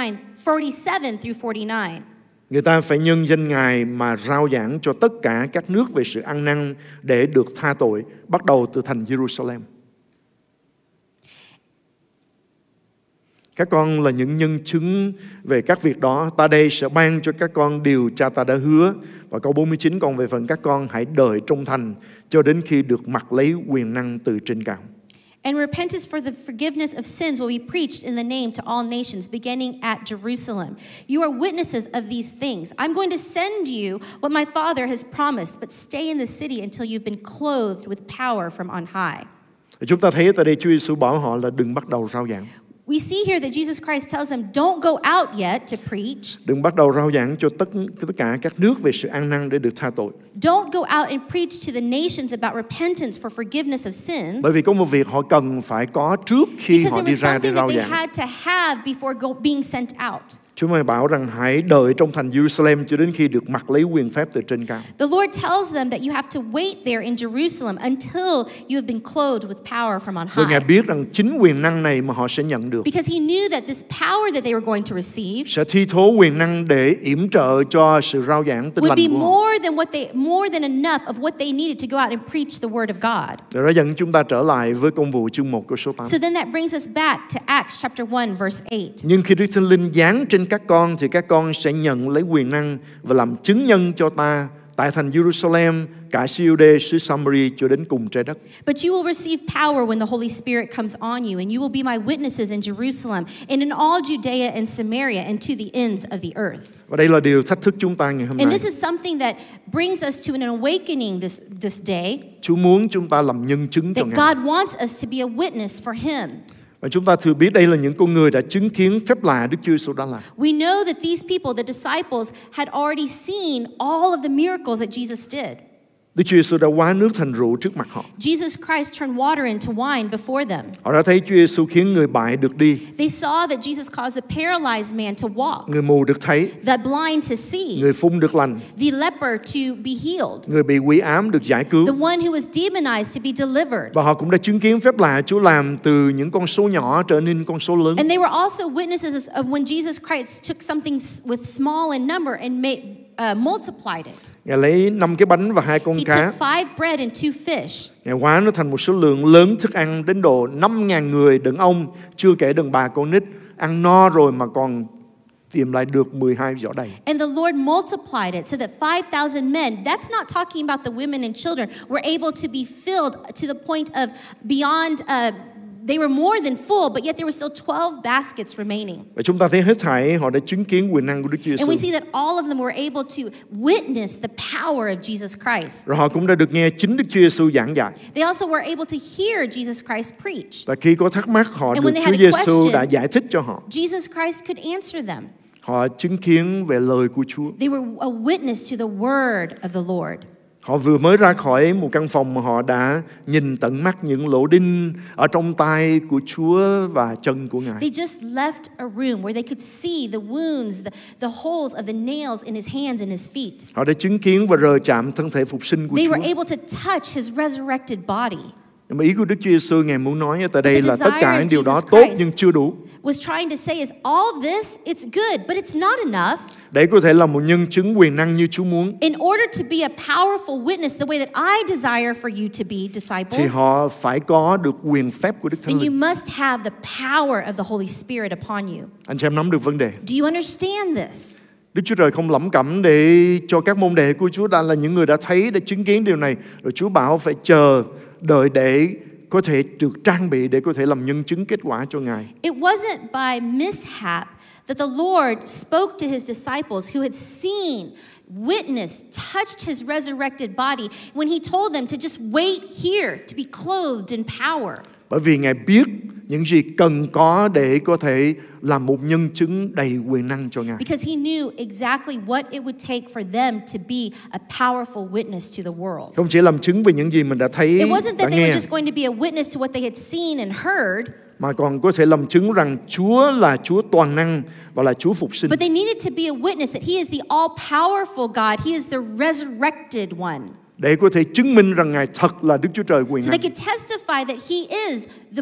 47 through 49. Người ta phải nhân danh Ngài mà rao giảng cho tất cả các nước về sự ăn năn để được tha tội, bắt đầu từ thành Jerusalem. Các con là những nhân chứng về các việc đó. Ta đây sẽ ban cho các con điều cha ta đã hứa. Và câu 49, còn về phần các con hãy đợi trong thành cho đến khi được mặc lấy quyền năng từ trên cao. And repentance for the forgiveness of sins will be preached in the name to all nations, beginning at Jerusalem. You are witnesses of these things. I'm going to send you what my Father has promised, but stay in the city until you've been clothed with power from on high. Chúng ta thấy tại đây Chúa Giêsu bảo họ là đừng bắt đầu rao giảng. We see here that Jesus Christ tells them, don't go out yet to preach. Đừng bắt đầu rao giảng cho tất cả các nước về sự ăn năn để được tha tội. Don't go out and preach to the nations about repentance for forgiveness of sins. Bởi vì có một việc họ cần phải có trước khi Because họ it đi was ra để something rao that they giảng. had to have before being sent out. Chúa mời bảo rằng hãy đợi trong thành Jerusalem cho đến khi được mặc lấy quyền phép từ trên cao. The Lord tells them that you have to wait there in Jerusalem until you have been clothed with power from on Vì Ngài high. biết rằng chính quyền năng này mà họ sẽ nhận được Because he knew that this power that they were going to receive sẽ thi thố quyền năng để yểm trợ cho sự rao giảng tin would lành be của họ. more than enough of what they needed to go out and preach the word of God. Điều đó dẫn chúng ta trở lại với công vụ chương 1 câu số 8. So then that brings us back to Acts chapter 1 verse 8. Nhưng khi Đức Thánh Linh giáng trên các con thì các con sẽ nhận lấy quyền năng và làm chứng nhân cho ta tại thành Jerusalem, cả Siô-đê, xứ Samari cho đến cùng trái đất. But you will receive power when the Holy Spirit comes on you, and you will be my witnesses in Jerusalem and in all Judea and Samaria and to the ends of the earth. Và đây là điều thách thức chúng ta ngày hôm And nay. this is something that brings us to an awakening this day, Chúa muốn chúng ta làm nhân chứng cho that Ngài. God wants us to be a witness for Him. Và chúng ta thừa biết đây là những con người đã chứng kiến phép lạ Đức Chúa Giêsu đã làm. We know that these people, the disciples, had already seen all of the miracles that Jesus did. Đức Chúa Giêsu đã hóa nước thành rượu trước mặt họ. Jesus Christ turned water into wine before them. Họ đã thấy Chúa Giêsu khiến người bại được đi, They saw that Jesus caused a paralyzed man to walk, người mù được thấy, the blind to see, người phung được lành, the leper to be healed, người bị quỷ ám được giải cứu. the one who was demonized to be delivered. Và họ cũng đã chứng kiến phép lạ Chúa làm từ những con số nhỏ trở nên con số lớn. And they were also witnesses of when Jesus Christ took something with small in number and multiplied it. Ngài lấy 5 cái bánh và 2 con He cá. took 5 bread and 2 fish. Ngài hóa nó thành một số lượng lớn thức ăn đến độ 5.000 người đàn ông, chưa kể đàn bà con nít, ăn no rồi mà còn tìm lại được 12 giỏ đầy. And the Lord multiplied it so that 5,000 men, that's not talking about the women and children, were able to be filled to the point of beyond, they were more than full, but yet there were still 12 baskets remaining. Và chúng ta thấy hết thảy họ đã chứng kiến quyền năng của Đức Chúa And we Giêsu. see that all of them were able to witness the power of Jesus Christ. Rồi họ cũng đã được nghe chính Đức Chúa Giêsu giảng dạy. They also were able to hear Jesus Christ preach. Và khi có thắc mắc họ And được when they Chúa had a Giêsu question, đã giải thích cho họ. Jesus Christ could answer them. Họ chứng kiến về lời của Chúa. They were a witness to the word of the Lord. Họ vừa mới ra khỏi một căn phòng mà họ đã nhìn tận mắt những lỗ đinh ở trong tay của Chúa và chân của Ngài. They just left a room where they could see the wounds, the holes of the nails in his hands and his feet. Họ đã chứng kiến và rờ chạm thân thể phục sinh của They Chúa. were able to touch his resurrected body. Nhưng mà ý của Đức Chúa Giêsu Ngài muốn nói ở tại đây The là tất desire cả of những điều đó Jesus tốt Christ nhưng chưa đủ. Was trying to say is all this, it's good, but it's not enough. Để có thể là một nhân chứng quyền năng như Chúa muốn, In order to be a powerful witness the way that I desire for you to be thì disciples, họ phải có được quyền phép của Đức Thánh then you Linh. must have the power of the Holy Spirit upon you. Anh chị em nắm được vấn đề. Do you understand this? Đức Chúa Trời không lẩm cẩm để cho các môn đệ của Chúa đã là những người đã thấy, đã chứng kiến điều này. Rồi Chúa bảo phải chờ, đợi để có thể được trang bị để có thể làm nhân chứng kết quả cho Ngài. It wasn't by mishap that the Lord spoke to his disciples who had seen, witnessed, touched his resurrected body when he told them to just wait here to be clothed in power. Bởi vì Ngài biết những gì cần có để có thể làm một nhân chứng đầy quyền năng cho Ngài. Because he knew exactly what it would take for them to be a powerful witness to the world. Không chỉ làm chứng về những gì mình đã thấy, It wasn't đã that they nghe, were just going to be a witness to what they had seen and heard, mà còn có thể làm chứng rằng Chúa là Chúa toàn năng và là Chúa phục sinh. but they needed to be a witness that he is the all-powerful God, he is the resurrected one. Để có thể chứng minh rằng Ngài thật là Đức Chúa Trời quyền So they năng. could testify that he is the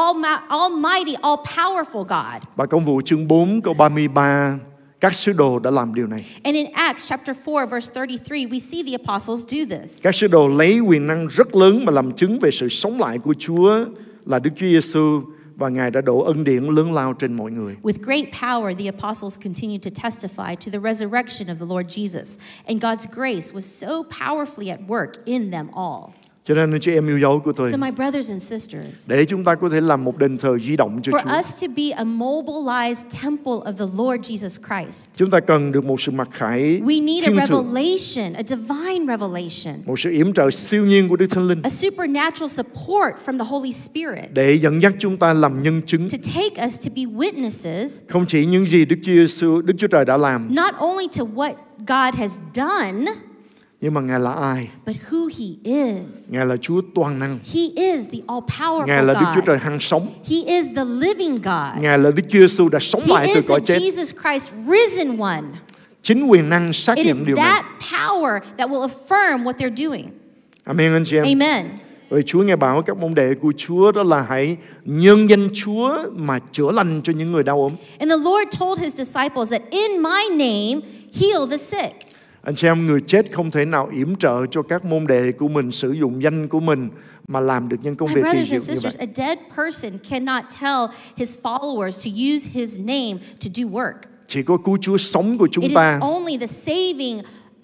almighty, all-powerful God. Và công vụ chương 4 câu 33, các sứ đồ đã làm điều này. And in Acts chapter 4 verse 33, we see the apostles do this. Các sứ đồ lấy quyền năng rất lớn mà làm chứng về sự sống lại của Chúa là Đức Chúa Giêsu, và Ngài đã đổ ân điển lớn lao trên mọi người. With great power, the apostles continued to testify to the resurrection of the Lord Jesus, and God's grace was so powerfully at work in them all. Cho nên anh chị em yêu dấu của tôi, So my brothers and sisters, để chúng ta có thể làm một đền thờ di động cho for Chúa, us to be a mobilized temple of the Lord Jesus Christ, chúng ta cần được một sự mặc khải we need a thiên thượng, revelation, a divine revelation, một sự yểm trợ siêu nhiên của Đức Thánh Linh a supernatural support from the Holy Spirit để dẫn dắt chúng ta làm nhân chứng, to take us to be witnesses, không chỉ những gì Đức Chúa Trời đã làm, not only to what God has done, Nhưng mà Ngài là ai? but who he is. Ngài là Chúa toàn năng. He is the Ngài là all-powerful Đức Chúa God. Trời hằng sống. He is the living God. Ngài là Đức Chúa Giêsu đã sống lại He từ is cõi the chết. Jesus Christ risen one. Chính quyền năng xác It is nhận điều này. that power that will affirm what they're doing. Amen anh chị em. Amen. Rồi Chúa nghe bảo các môn đệ của Chúa đó là hãy nhân danh Chúa mà chữa lành cho những người đau ốm. And the Lord told his disciples that in my name, heal the sick. Anh chị em, người chết không thể nào yểm trợ cho các môn đệ của mình sử dụng danh của mình mà làm được những công My việc kỳ brothers diệu and như sisters, vậy. a dead person cannot tell his followers to use his name to do work. Chỉ có Cứu Chúa sống của chúng It is ta only the saving,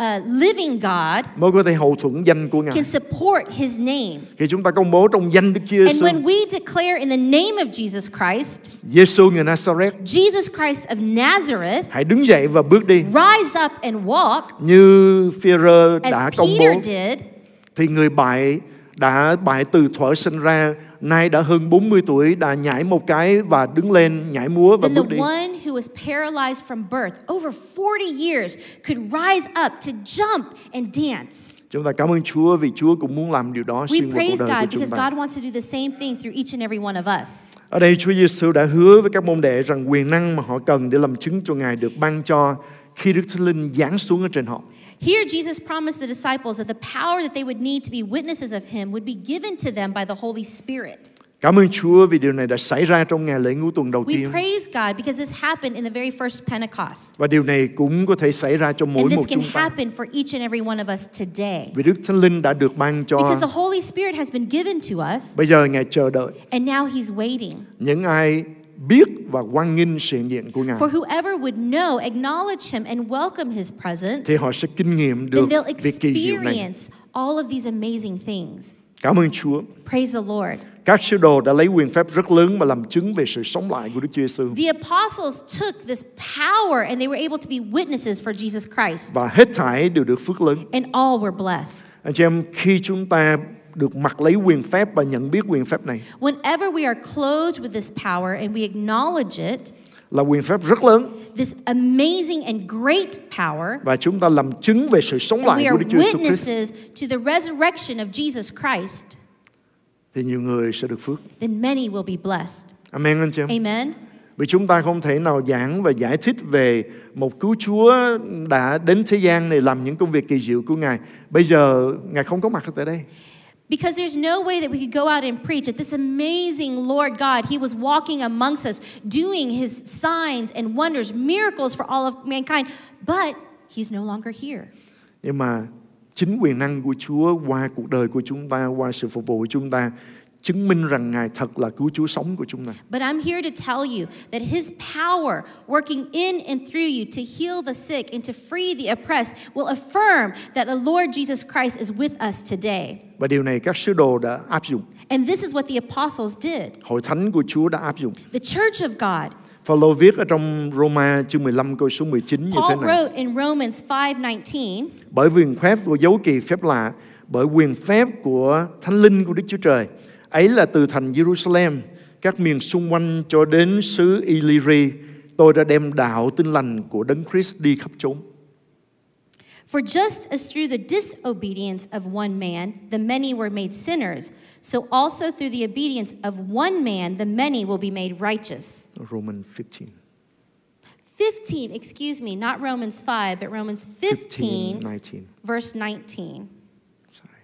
living God mới có thể hậu thuẫn danh của Ngài. can support his name. Khi chúng ta công bố trong danh Đức Chúa And Giêsu, when we declare in the name of Jesus Christ, Giêsu người Nazareth, Jesus Christ of Nazareth, hãy đứng dậy và bước đi. rise up and walk, Như Phi-e-rơ đã as công bố, Peter did, thì người bại đã bại từ thuở sinh ra, nay đã hơn 40 tuổi, đã nhảy một cái và đứng lên nhảy múa và then bước the đi. one who was paralyzed from birth over 40 years could rise up to jump and dance. Chúng ta cảm ơn Chúa vì Chúa cũng muốn làm điều đó We xuyên qua cuộc praise đời của God chúng because ta. God wants to do the same thing through each and every one of us. Ở đây Chúa Giêsu đã hứa với các môn đệ rằng quyền năng mà họ cần để làm chứng cho Ngài được ban cho khi Đức Thánh Linh giáng xuống ở trên họ. Here, Jesus promised the disciples that the power that they would need to be witnesses of Him would be given to them by the Holy Spirit. Cảm ơn Chúa vì điều này đã xảy ra trong ngày lễ ngũ tuần đầu We tiên. praise God because this happened in the very first Pentecost. Và điều này cũng có thể xảy ra cho mỗi And một this can chúng ta. happen for each and every one of us today. Vì Đức Thánh Linh đã được ban cho. Because the Holy Spirit has been given to us, Bây giờ Ngài chờ đợi and now He's waiting. những ai biết và hoan nghênh sự hiện diện của Ngài For whoever would know, acknowledge Him, and welcome His presence, thì họ sẽ kinh nghiệm được then they'll việc kỳ diệu này. experience all of these amazing things. Cảm ơn Chúa. Praise the Lord. Các sứ đồ đã lấy quyền phép rất lớn mà làm chứng về sự sống lại của Đức Chúa Giêsu. The apostles took this power and they were able to be witnesses for Jesus Christ, Và hết thảy đều được phước lớn. and all were blessed. Anh chị em, khi chúng ta được mặc lấy quyền phép và nhận biết quyền phép này Whenever we are clothed with this power and we acknowledge it, là quyền phép rất lớn, this amazing and great power, và chúng ta làm chứng về sự sống and we lại của are Đức Chúa Giêsu Christ, witnesses to the resurrection of Jesus Christ, thì nhiều người sẽ được phước. then many will be blessed. Amen anh chị em. Amen. Vì chúng ta không thể nào giảng và giải thích về một cứu Chúa đã đến thế gian này làm những công việc kỳ diệu của Ngài. Bây giờ Ngài không có mặt ở tại đây. Because there's no way that we could go out and preach that this amazing Lord God, He was walking amongst us, doing His signs and wonders, miracles for all of mankind, but He's no longer here. Nhưng mà chính quyền năng của Chúa qua cuộc đời của chúng ta, qua sự phục vụ của chúng ta, chứng minh rằng Ngài thật là cứu Chúa sống của chúng ta. But I'm here to tell you that His power working in and through you to heal the sick and to free the oppressed will affirm that the Lord Jesus Christ is with us today. Và điều này các sứ đồ đã áp dụng. And this is what the apostles did. Hội thánh của Chúa đã áp dụng. The church of God. Phaolô viết ở trong Roma chương 15 câu số 19 như thế Paul này. wrote in Romans 5:19, Bởi quyền phép của dấu kỳ phép lạ, bởi quyền phép của Thánh Linh của Đức Chúa Trời, ấy là từ thành Jerusalem, các miền xung quanh cho đến xứ Illyri, tôi đã đem đạo tin lành của Đấng Christ đi khắp chốn. for just as through the disobedience of one man the many were made sinners, so also through the obedience of one man the many will be made righteous. Romans 15. 15, excuse me, not Romans 5, but Romans 15, 19. verse 19. Sorry.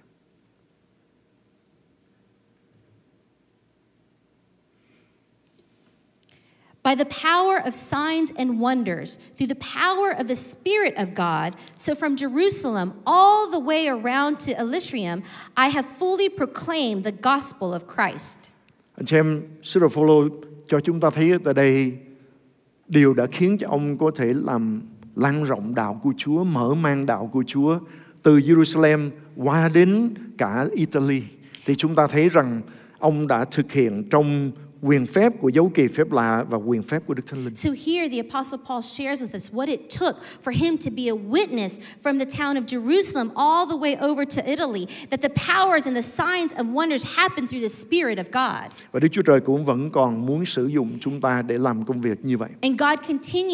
By the power of signs and wonders, through the power of the Spirit of God, so from Jerusalem all the way around to Elysium, I have fully proclaimed the gospel of Christ. Anh xem sứ đồ Phaolô cho chúng ta thấy tại đây điều đã khiến cho ông có thể làm lan rộng đạo của Chúa, mở mang đạo của Chúa từ Jerusalem qua đến cả Italy. Thì chúng ta thấy rằng ông đã thực hiện trong quyền phép của dấu kỳ phép lạ và quyền phép của Đức Thánh Linh. So here the Apostle Paul shares with us what it took for him to be a witness from the town of Jerusalem all the way over to Italy, that the powers and the signs and wonders happen through the Spirit of God. Và Đức Chúa Trời cũng vẫn còn muốn sử dụng chúng ta để làm công việc như vậy. And God continues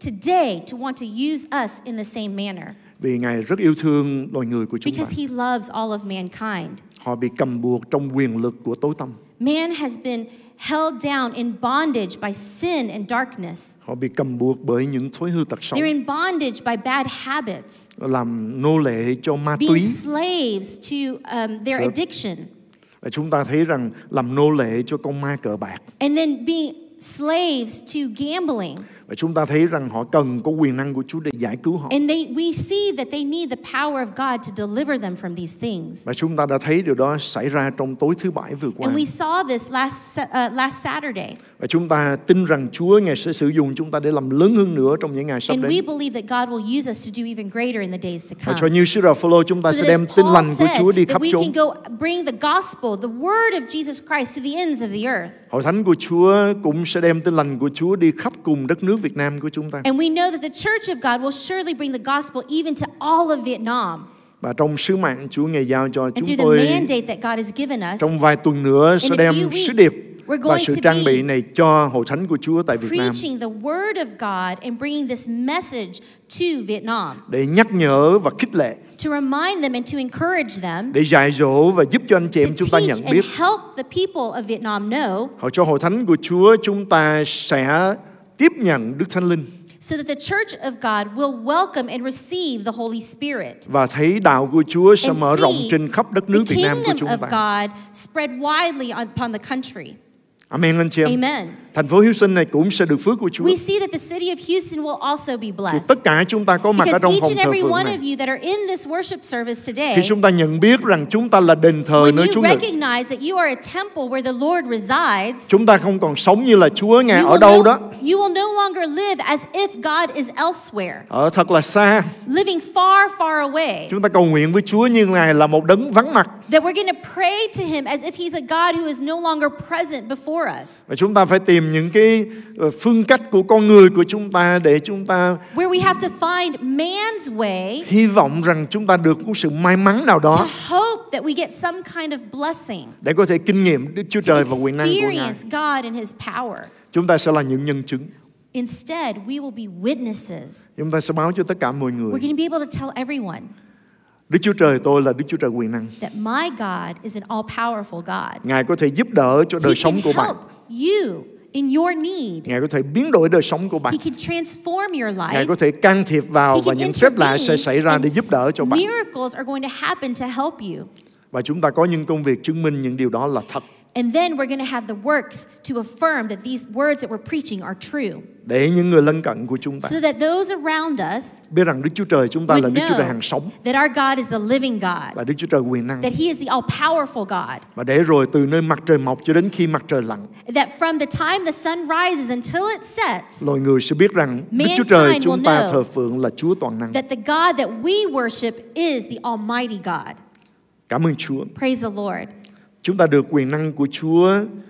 today to want to use us in the same manner. Vì Ngài rất yêu thương loài người của chúng ta. Because he loves all of mankind. Họ bị cầm buộc trong quyền lực của tối tăm. Man has been held down in bondage by sin and darkness. Họ bị cầm buộc bởi những thói hư tật xấu. They're in bondage by bad habits. Làm nô lệ cho ma túy. Being slaves to their addiction. Và chúng ta thấy rằng làm nô lệ cho con ma cờ bạc. And then being slaves to gambling. Và chúng ta thấy rằng họ cần có quyền năng của Chúa để giải cứu họ. And we see that they need the power of God to deliver them from these things. Và chúng ta đã thấy điều đó xảy ra trong tối thứ Bảy vừa qua. And we saw this last Saturday. Và chúng ta tin rằng Chúa Ngài sẽ sử dụng chúng ta để làm lớn hơn nữa trong những ngày sắp And đến. we believe that God will use us to do even greater in the days to Và come. cho như sứ đồ Phaolô chúng ta So sẽ that đem as tin Paul lành của Chúa đi said, khắp that we chốn. can go bring the gospel, the word of Jesus Christ to the ends of the earth. Hội thánh của Chúa cũng sẽ đem tin lành của Chúa đi khắp cùng đất nước Việt Nam của chúng ta. And we know that the church of God will surely bring the gospel even to all of Vietnam. Và trong sứ mạng Chúa Ngài giao cho And chúng through tôi the mandate that God has given us, trong vài tuần nữa sẽ in a đem few sứ weeks, điệp we're và going sự to trang bị be này cho hội thánh của Chúa tại Việt Nam preaching the word of God and bringing this message to Vietnam, để nhắc nhở và khích lệ, to remind them and to encourage them, để dạy dỗ và giúp cho anh chị em to chúng ta teach nhận and biết. help the people of Vietnam know, Họ cho hội thánh của Chúa chúng ta sẽ tiếp nhận Đức Thánh Linh so that the church of God will welcome and receive the Holy Spirit. và thấy đạo của Chúa sẽ And mở rộng see trên khắp đất the nước Việt Nam của kingdom chúng of ta. God spread widely upon the country. Amen anh chị em. Amen. Thành phố Houston này cũng sẽ được phước của Chúa. We see that the city of Houston will also be Thì blessed. tất cả chúng ta có mặt ở Because trong each phòng and thờ every phượng one này. of you that are in this worship service Khi today, chúng ta nhận biết rằng chúng ta là đền thờ when nơi you Chúa ngự, recognize that you are a temple where the Lord resides, chúng ta không còn sống như là Chúa Ngài you ở đâu đó, you will no longer live as if God is elsewhere, ở thật là xa. living far, far away. Chúng ta cầu nguyện với Chúa như Ngài là một đấng vắng mặt. That we're going to pray to Him as if He's a God who is no longer present before us. Và chúng ta phải tìm những cái phương cách của con người của chúng ta để chúng ta Where we have to find man's way hy vọng rằng chúng ta được có sự may mắn nào to đó hope that we get some kind of blessing, để có thể kinh nghiệm Đức Chúa to Trời và quyền năng của Ngài. experience God and His power. Chúng ta sẽ là những nhân chứng. Instead, we will be witnesses. Chúng ta sẽ báo cho tất cả mọi người. We're going to be able to tell everyone Đức Chúa Trời tôi là Đức Chúa Trời quyền năng. that my God is an all-powerful God. Ngài có thể giúp đỡ cho đời He sống can của bạn. help you in your need. Ngài có thể biến đổi đời sống của bạn. He can transform your Ngài life. có thể can thiệp vào He và can những phép lạ sẽ intervene, xảy ra để and giúp đỡ cho bạn. miracles are going to happen to help you. Và chúng ta có những công việc chứng minh những điều đó là thật. And then we're going to have the works to affirm that these words that we're preaching are true, Để những người lân cận của chúng ta so that those around us biết rằng Đức Chúa Trời chúng ta là would Đức Chúa Trời know hàng sống that our God is the living God, và Đức Chúa Trời quyền năng. that He is the all-powerful God, Và để rồi từ nơi mặt trời mọc cho đến khi mặt trời lặn, that from the time the sun rises until it sets, loài người sẽ biết rằng Đức Mankind Chúa Trời will chúng ta know thờ phượng là Chúa toàn năng. that the God that we worship is the Almighty God. Cảm ơn Chúa. Praise the Lord. Chúng ta được quyền năng của Chúa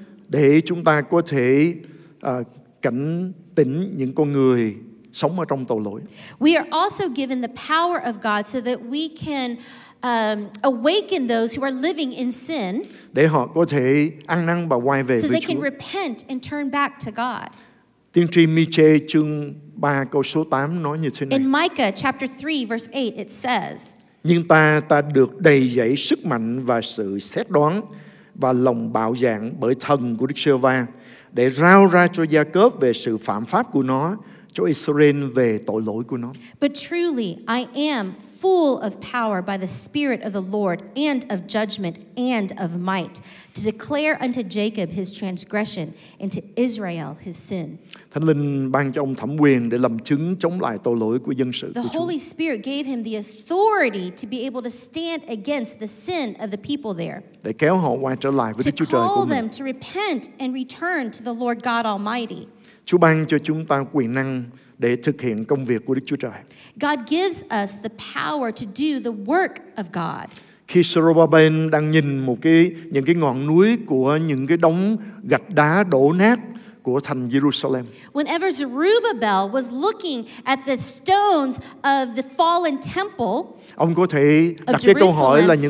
để chúng ta có thể cảnh tỉnh những con người sống ở trong tội lỗi. We are also given the power of God so that we can awaken those who are living in sin, Để họ có thể ăn năn và quay về so với they can Chúa. repent and turn back to God. Tiên tri Mi-chê chương 3 câu số 8 nói như thế này. In Micah chapter 3 verse 8 it says, Nhưng ta được đầy dẫy sức mạnh và sự xét đoán và lòng bạo dạn bởi thần của Đức Giê-hô-va để rao ra cho Gia-cốp về sự phạm pháp của nó, cho Israel về tội lỗi của nó. But truly I am full of power by the Spirit of the Lord and of judgment and of might, to declare unto Jacob his transgression and to Israel his sin. Thánh Linh ban cho ông thẩm quyền để làm chứng chống lại tội lỗi của dân sự The của Chúa. Holy Spirit gave him the authority to be able to stand against the sin of the people there, Để kéo họ quay trở lại với to Đức Chúa Trời của call mình. them to repent and return to the Lord God Almighty. Chúa ban cho chúng ta quyền năng để thực hiện công việc của Đức Chúa Trời. God gives us the power to do the work of God. Khi Zerubbabel đang nhìn những cái ngọn núi của những cái đống gạch đá đổ nát của thành Jerusalem, Whenever Zerubbabel was looking at the stones of the fallen temple, ông có thể Of đặt cái câu hỏi Jerusalem. là những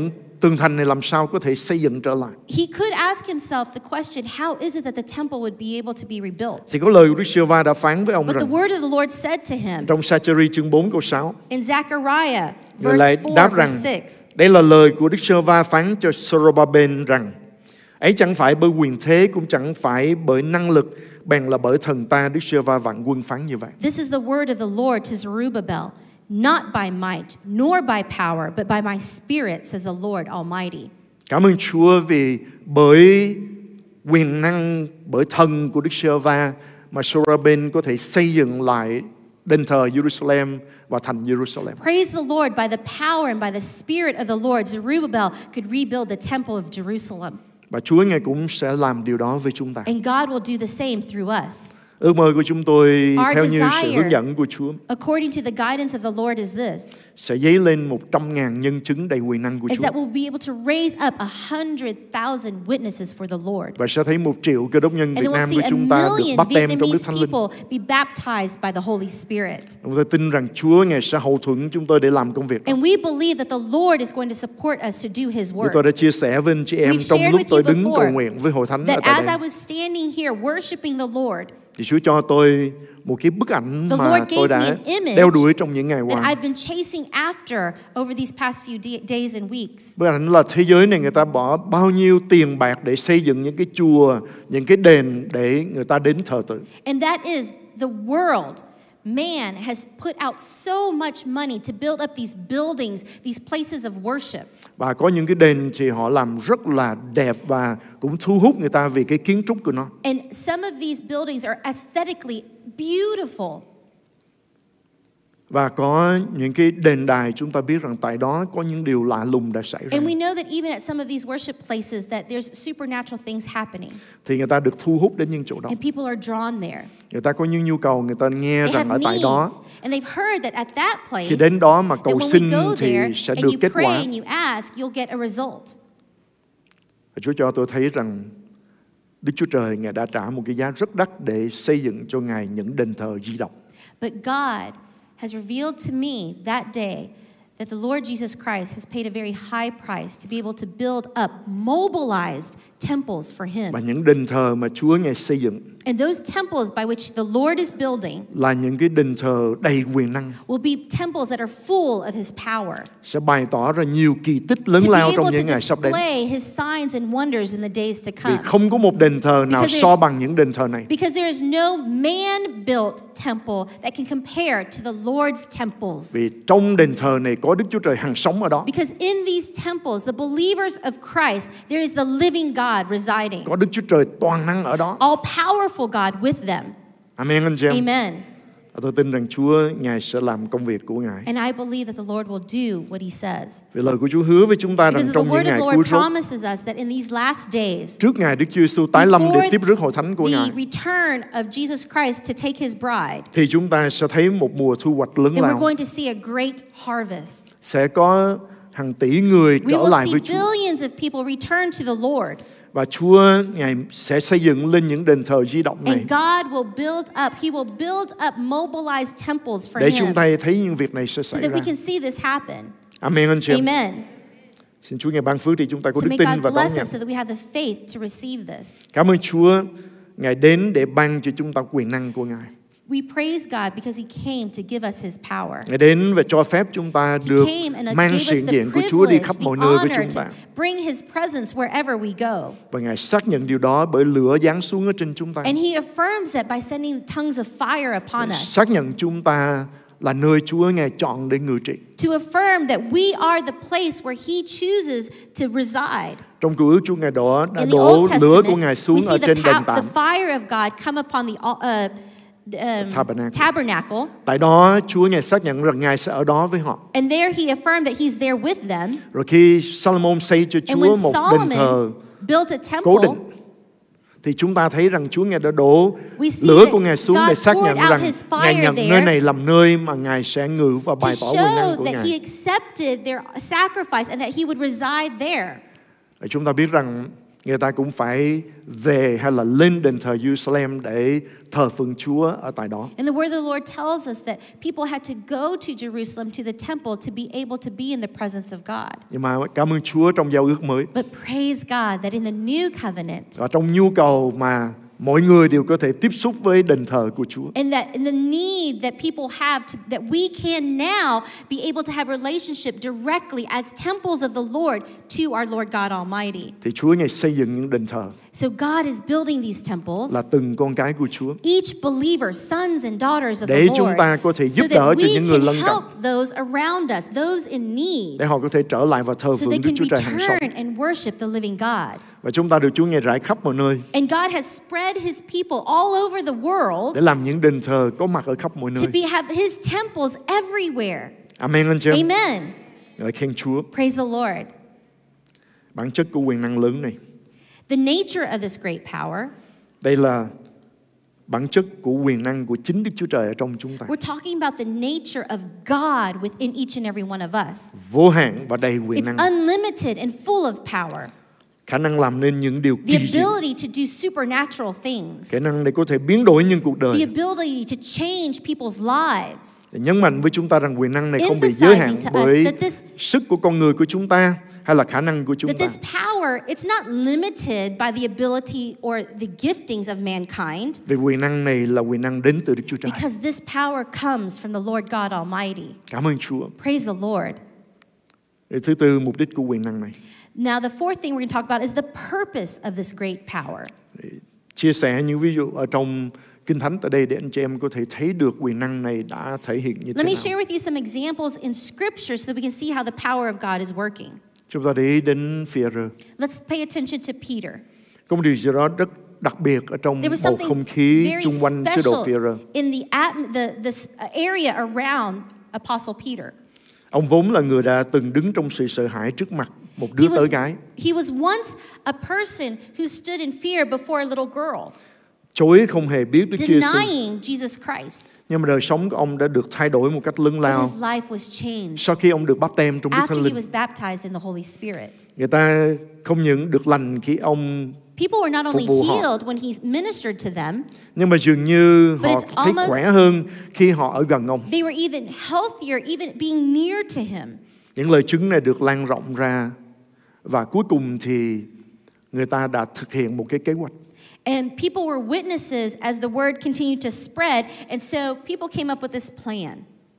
tường thành này làm sao có thể xây dựng trở lại. He could ask himself the question, how is it that the temple would be able to be rebuilt? Thì có lời của Đức Giê-hô-va đã phán với ông But the rằng word of the Lord said to him trong Sa-cha-ri chương 4 câu 6, in Zechariah, Người lại verse 4, đáp rằng, verse 6. đây là lời của Đức Giê-hô-va phán cho Sorobaben rằng, ấy chẳng phải bởi quyền thế, cũng chẳng phải bởi năng lực, bèn là bởi thần ta. Đức Giê-hô-va vạn quân phán như vậy. This is the word of the Lord to Zerubbabel, not by might, nor by power, but by my spirit, says the Lord Almighty. Cảm ơn Chúa vì bởi quyền năng, bởi thần của Đức Giê-hô-va mà Sorobaben có thể xây dựng lại đền thờ Jerusalem và thành Jerusalem. Praise the Lord, by the power and by the spirit of the Lord, Zerubbabel could rebuild the temple of Jerusalem. Và Chúa Ngài cũng sẽ làm điều đó với chúng ta. And God will do the same through us. Ước mơ của chúng tôi Our theo như sự desire, hướng dẫn của Chúa according to the guidance of the Lord, is this, sẽ dấy lên 100.000 nhân chứng đầy quyền năng của is Chúa. that we'll be able to raise up 100,000 witnesses for the Lord. Và sẽ thấy 1 triệu cơ đốc nhân And Việt then we'll Nam see của a chúng ta được million báp tem trong Đức Vietnamese Thánh Linh. people be baptized by the Holy Spirit. Chúng tôi tin rằng Chúa Ngài sẽ hậu thuẫn chúng tôi để làm công việc đó. And we believe that the Lord is going to support us to do His Như tôi work. đã chia sẻ với anh chị em We've trong shared lúc with tôi you đứng before cầu nguyện với hội thánh ở That tại as I đây, was standing here worshiping the Lord, thì Chúa cho tôi một cái bức ảnh The mà Lord tôi gave me đã an image đeo đuổi trong những ngày that qua. I've been chasing after over these past few days and weeks. Bức ảnh là thế giới này người ta bỏ bao nhiêu tiền bạc để xây dựng những cái chùa, những cái đền để người ta đến thờ tự. And that is the world. Man has put out so much money to build up these buildings, these places of worship. Và có những cái đền thì họ làm rất là đẹp và cũng thu hút người ta vì cái kiến trúc của nó. And some of these buildings are aesthetically beautiful. Và có những cái đền đài chúng ta biết rằng tại đó có những điều lạ lùng đã xảy ra. And we know that even at some of these worship places that there's supernatural things happening. Thì người ta được thu hút đến những chỗ đó. And people are drawn there. Người ta có những nhu cầu, người ta nghe They rằng have ở tại đó, needs. And they've heard that at that place, khi đến đó mà that cầu when xin we go thì there sẽ and được you kết pray quả. and you ask, you'll get a result. Và Chúa cho tôi thấy rằng Đức Chúa Trời Ngài đã trả một cái giá rất đắt để xây dựng cho Ngài những đền thờ di động. But God has revealed to me that day that the Lord Jesus Christ has paid a very high price to be able to build up mobilized temples for Him. Và những đền thờ mà Chúa Ngài xây dựng And those temples by which the Lord is building là những cái đền thờ đầy quyền năng, will be temples that are full of His power. sẽ bày tỏ ra nhiều kỳ tích lớn To be lao trong able những to ngày sắp đến. display His signs and wonders in the days to Vì come. không có một đền thờ nào Because so there's- bằng những đền thờ này. Because there is no man-built temple that can compare to the Lord's temples. Vì trong đền thờ này có Đức Chúa Trời hằng sống ở đó. Because in these temples, the believers of Christ, there is the living God residing. Có Đức Chúa Trời toàn năng ở đó. All powerful God with them. Amen anh chị em. Amen. Và tôi tin rằng Chúa Ngài sẽ làm công việc của Ngài. And I believe that the Lord will do what He says. Vì lời của Chúa hứa với chúng ta rằng Because the trong những word of ngày the cuối Lord rốt, promises us that in these last days, trước ngày Đức Chúa Giêsu tái lâm để tiếp rước hội thánh của Ngài, the return of Jesus Christ to take His bride, thì chúng ta sẽ thấy một mùa thu hoạch lớn and we're lao. going to see a great harvest. Sẽ có hàng tỷ người We trở will lại see với Chúa. billions of people return to the Lord. Và Chúa Ngài sẽ xây dựng lên những đền thờ di động này And God will build up, He will build up mobilized temples for để Him chúng ta thấy những việc này sẽ so xảy that ra. we can see this happen. Amen anh chị em. Amen. Xin Chúa Ngài ban phước để chúng ta có So đức may tin God và đón bless nhận. us so that we have the faith to receive this. Cảm ơn Chúa Ngài đến để ban cho chúng ta quyền năng của Ngài. We praise God because He came to give us His power. Ngài đến và cho phép chúng ta He được came and mang gave us sự the hiện của Chúa đi privilege, khắp the mọi nơi với honor chúng to ta. bring His presence wherever we go. Và Ngài xác nhận điều đó bởi lửa giáng xuống ở trên chúng ta. And He affirms that by sending tongues of fire upon us. Xác nhận chúng ta là nơi Chúa Ngài chọn để ngự trị. To affirm that we are the place where He chooses to reside. Trong Cựu Ước Chúa Ngài đã In the đổ Old lửa của Testament, Ngài we xuống see ở the trên đền tạm. fire of God come upon the tabernacle. Tại đó Chúa Ngài xác nhận rằng Ngài sẽ ở đó với họ. And there He affirmed that He's there with them. Rồi khi Salomon xây cho And Chúa when một đền thờ Solomon built a cố temple, định, thì chúng ta thấy rằng Chúa Ngài đã đổ we see lửa that của Ngài xuống God để xác poured nhận out rằng His fire Ngài nhận there nơi này làm nơi mà Ngài sẽ ngự và to bày tỏ quyền năng show của that He Ngài. accepted their sacrifice and that He would reside there. Và chúng ta biết rằng người ta cũng phải về hay là lên đền thờ Jerusalem để thờ phượng Chúa ở tại đó. And the word of the Lord tells us that people had to go to Jerusalem, to the temple, to be able to be in the presence of God. Nhưng mà cảm ơn Chúa trong giao ước mới, But praise God that in the new covenant, và trong nhu cầu mà mọi người đều có thể tiếp xúc với đền thờ của Chúa, and that in the need that people have to, that we can now be able to have relationship directly as temples of the Lord to our Lord God Almighty. thì Chúa Ngài xây dựng những đền thờ So God is building these temples, là từng con cái của Chúa, each believer, sons and daughters of để the chúng Lord, ta có thể so giúp đỡ that cho we những người can lân cận, help those around us, those in need, để họ có thể trở lại và thờ so they phượng Đức can Chúa Trời hàng sống. return and worship the living God. Và chúng ta được Chúa Ngài rải khắp mọi nơi And God has spread His people all over the world để làm những đền thờ có mặt ở khắp mọi nơi. to have His temples everywhere. Amen anh chị em. Amen. Ngợi khen Chúa. Praise the Lord. Bản chất của quyền năng lớn này, The nature of this great power, đây là bản chất của quyền năng của chính Đức Chúa Trời ở trong chúng ta, we're talking about the nature of God within each and every one of us. vô hạn và đầy quyền It's năng, unlimited and full of power. khả năng làm nên những điều The kỳ diệu, ability to do supernatural things. khả năng để có thể biến đổi những cuộc The đời. ability to change people's lives. Để nhấn mạnh với chúng ta rằng quyền năng này không bị giới hạn Emphasizing to us bởi that this- sức của con người của chúng ta hay là khả năng của chúng That ta. this power, it's not limited by the ability or the giftings of mankind, Vì quyền năng này là quyền năng đến từ Đức Chúa Trời. because this power comes from the Lord God Almighty. Cảm ơn Chúa. Praise the Lord. Để thứ tư, mục đích của quyền năng này, Now, the fourth thing we're going to talk about is the purpose of this great power. chia sẻ những ví dụ ở trong Kinh Thánh tại đây để anh chị em có thể thấy được quyền năng này đã thể hiện như thế Let me nào. share with you some examples in Scripture so that we can see how the power of God is working. Chúng ta để ý đến Phi-e-rơ. Let's pay attention to Peter. Có một điều gì đó rất đặc biệt ở trong There was bầu không something khí very chung quanh sứ đồ Phi-e-rơ. special in the area around Apostle Peter. Ông vốn là người đã từng đứng trong sự sợ hãi trước mặt một đứa tớ gái, He was once a person who stood in fear before a little girl, chối không hề biết Đức Chúa Giêsu. denying Jesus Christ. Nhưng mà đời sống của ông đã được thay đổi một cách lớn But lao his life was changed sau khi ông được báp têm trong Đức after Thánh he Linh. was baptized in the Holy Spirit. Người ta không những được lành khi ông, People were not only Phục vụ họ. healed when he ministered to them, nhưng mà dường như But họ it's thấy almost- khỏe hơn khi họ ở gần ông. they were even healthier, even being near to him. Những lời chứng này được lan rộng ra, và cuối cùng thì người ta đã thực hiện một cái kế hoạch. And people were witnesses as the word continued to spread. And so people came up with this plan.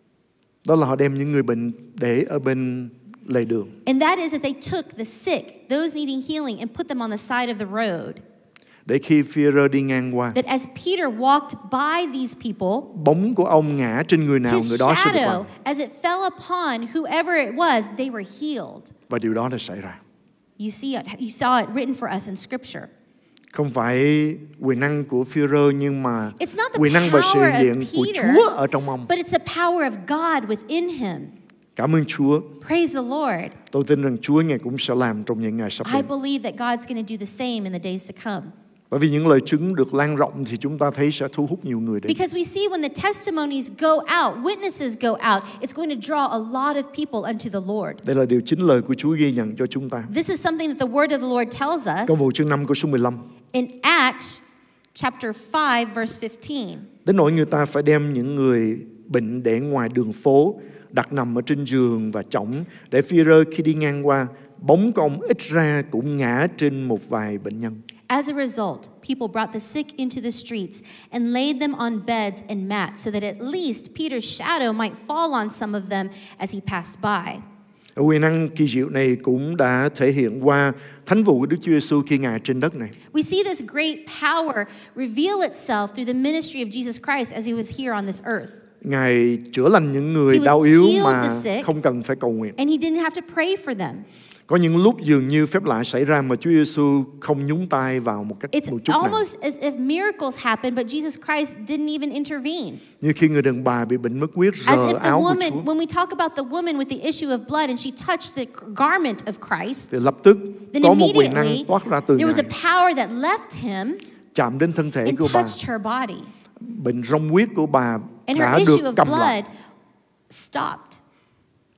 Đó là họ đem những người bệnh để ở bên lề đường. And that is that they took the sick, those needing healing, and put them on the side of the road. Để khi Phi-e-rơ đi ngang qua, That as Peter walked by these people, bóng của ông ngã trên người nào his người đó sẽ được shadow, lành. as it fell upon whoever it was, they were healed. Và điều đó đã xảy ra. You saw it written for us in Scripture. Không phải quyền năng của Phi-e-rơ, nhưng mà It's not the quyền năng và sự power hiện of của Peter, Chúa ở trong ông. but it's the power of God within him. Cảm ơn Chúa. Praise the Lord. Tôi tin rằng Chúa Ngài cũng sẽ làm trong những ngày sắp I đến. believe that God's going to do the same in the days to come. Bởi vì những lời chứng được lan rộng thì chúng ta thấy sẽ thu hút nhiều người đến. Because we see when the testimonies go out, witnesses go out, it's going to draw a lot of people unto the Lord. Đây là điều chính lời của Chúa ghi nhận cho chúng ta. This is something that the word of the Lord tells us Câu vụ chương 5 câu số 15. in Acts chapter 5 verse 15. Đến nỗi người ta phải đem những người bệnh để ngoài đường phố, đặt nằm ở trên giường và chõng, để Phi-e-rơ khi đi ngang qua, bóng của ông ít ra cũng ngã trên một vài bệnh nhân. As a result, people brought the sick into the streets and laid them on beds and mats so that at least Peter's shadow might fall on some of them as he passed by. Quyền năng kỳ diệu này cũng đã thể hiện qua thánh vụ của Đức Chúa Giêsu khi Ngài trên đất này. We see this great power reveal itself through the ministry of Jesus Christ as he was here on this earth. Ngài chữa lành những người He was đau yếu healed mà the sick. không cần phải cầu nguyện. And he didn't have to pray for them. Có những lúc dường như phép lạ xảy ra mà Chúa Giêsu không nhúng tay vào một chút It's nào. almost as if miracles happen, but Jesus Christ didn't even intervene. Như khi người đàn bà bị bệnh mất huyết As rờ if the áo của woman, Chúa, when we talk about the woman with the issue of blood and she touched the garment of Christ, thì lập tức then có một quyền năng immediately toát ra từ there was a Ngài, power that left him chạm đến thân thể and của bà. touched her body. Bệnh rong huyết của bà And đã her được issue of cầm lại. blood stopped.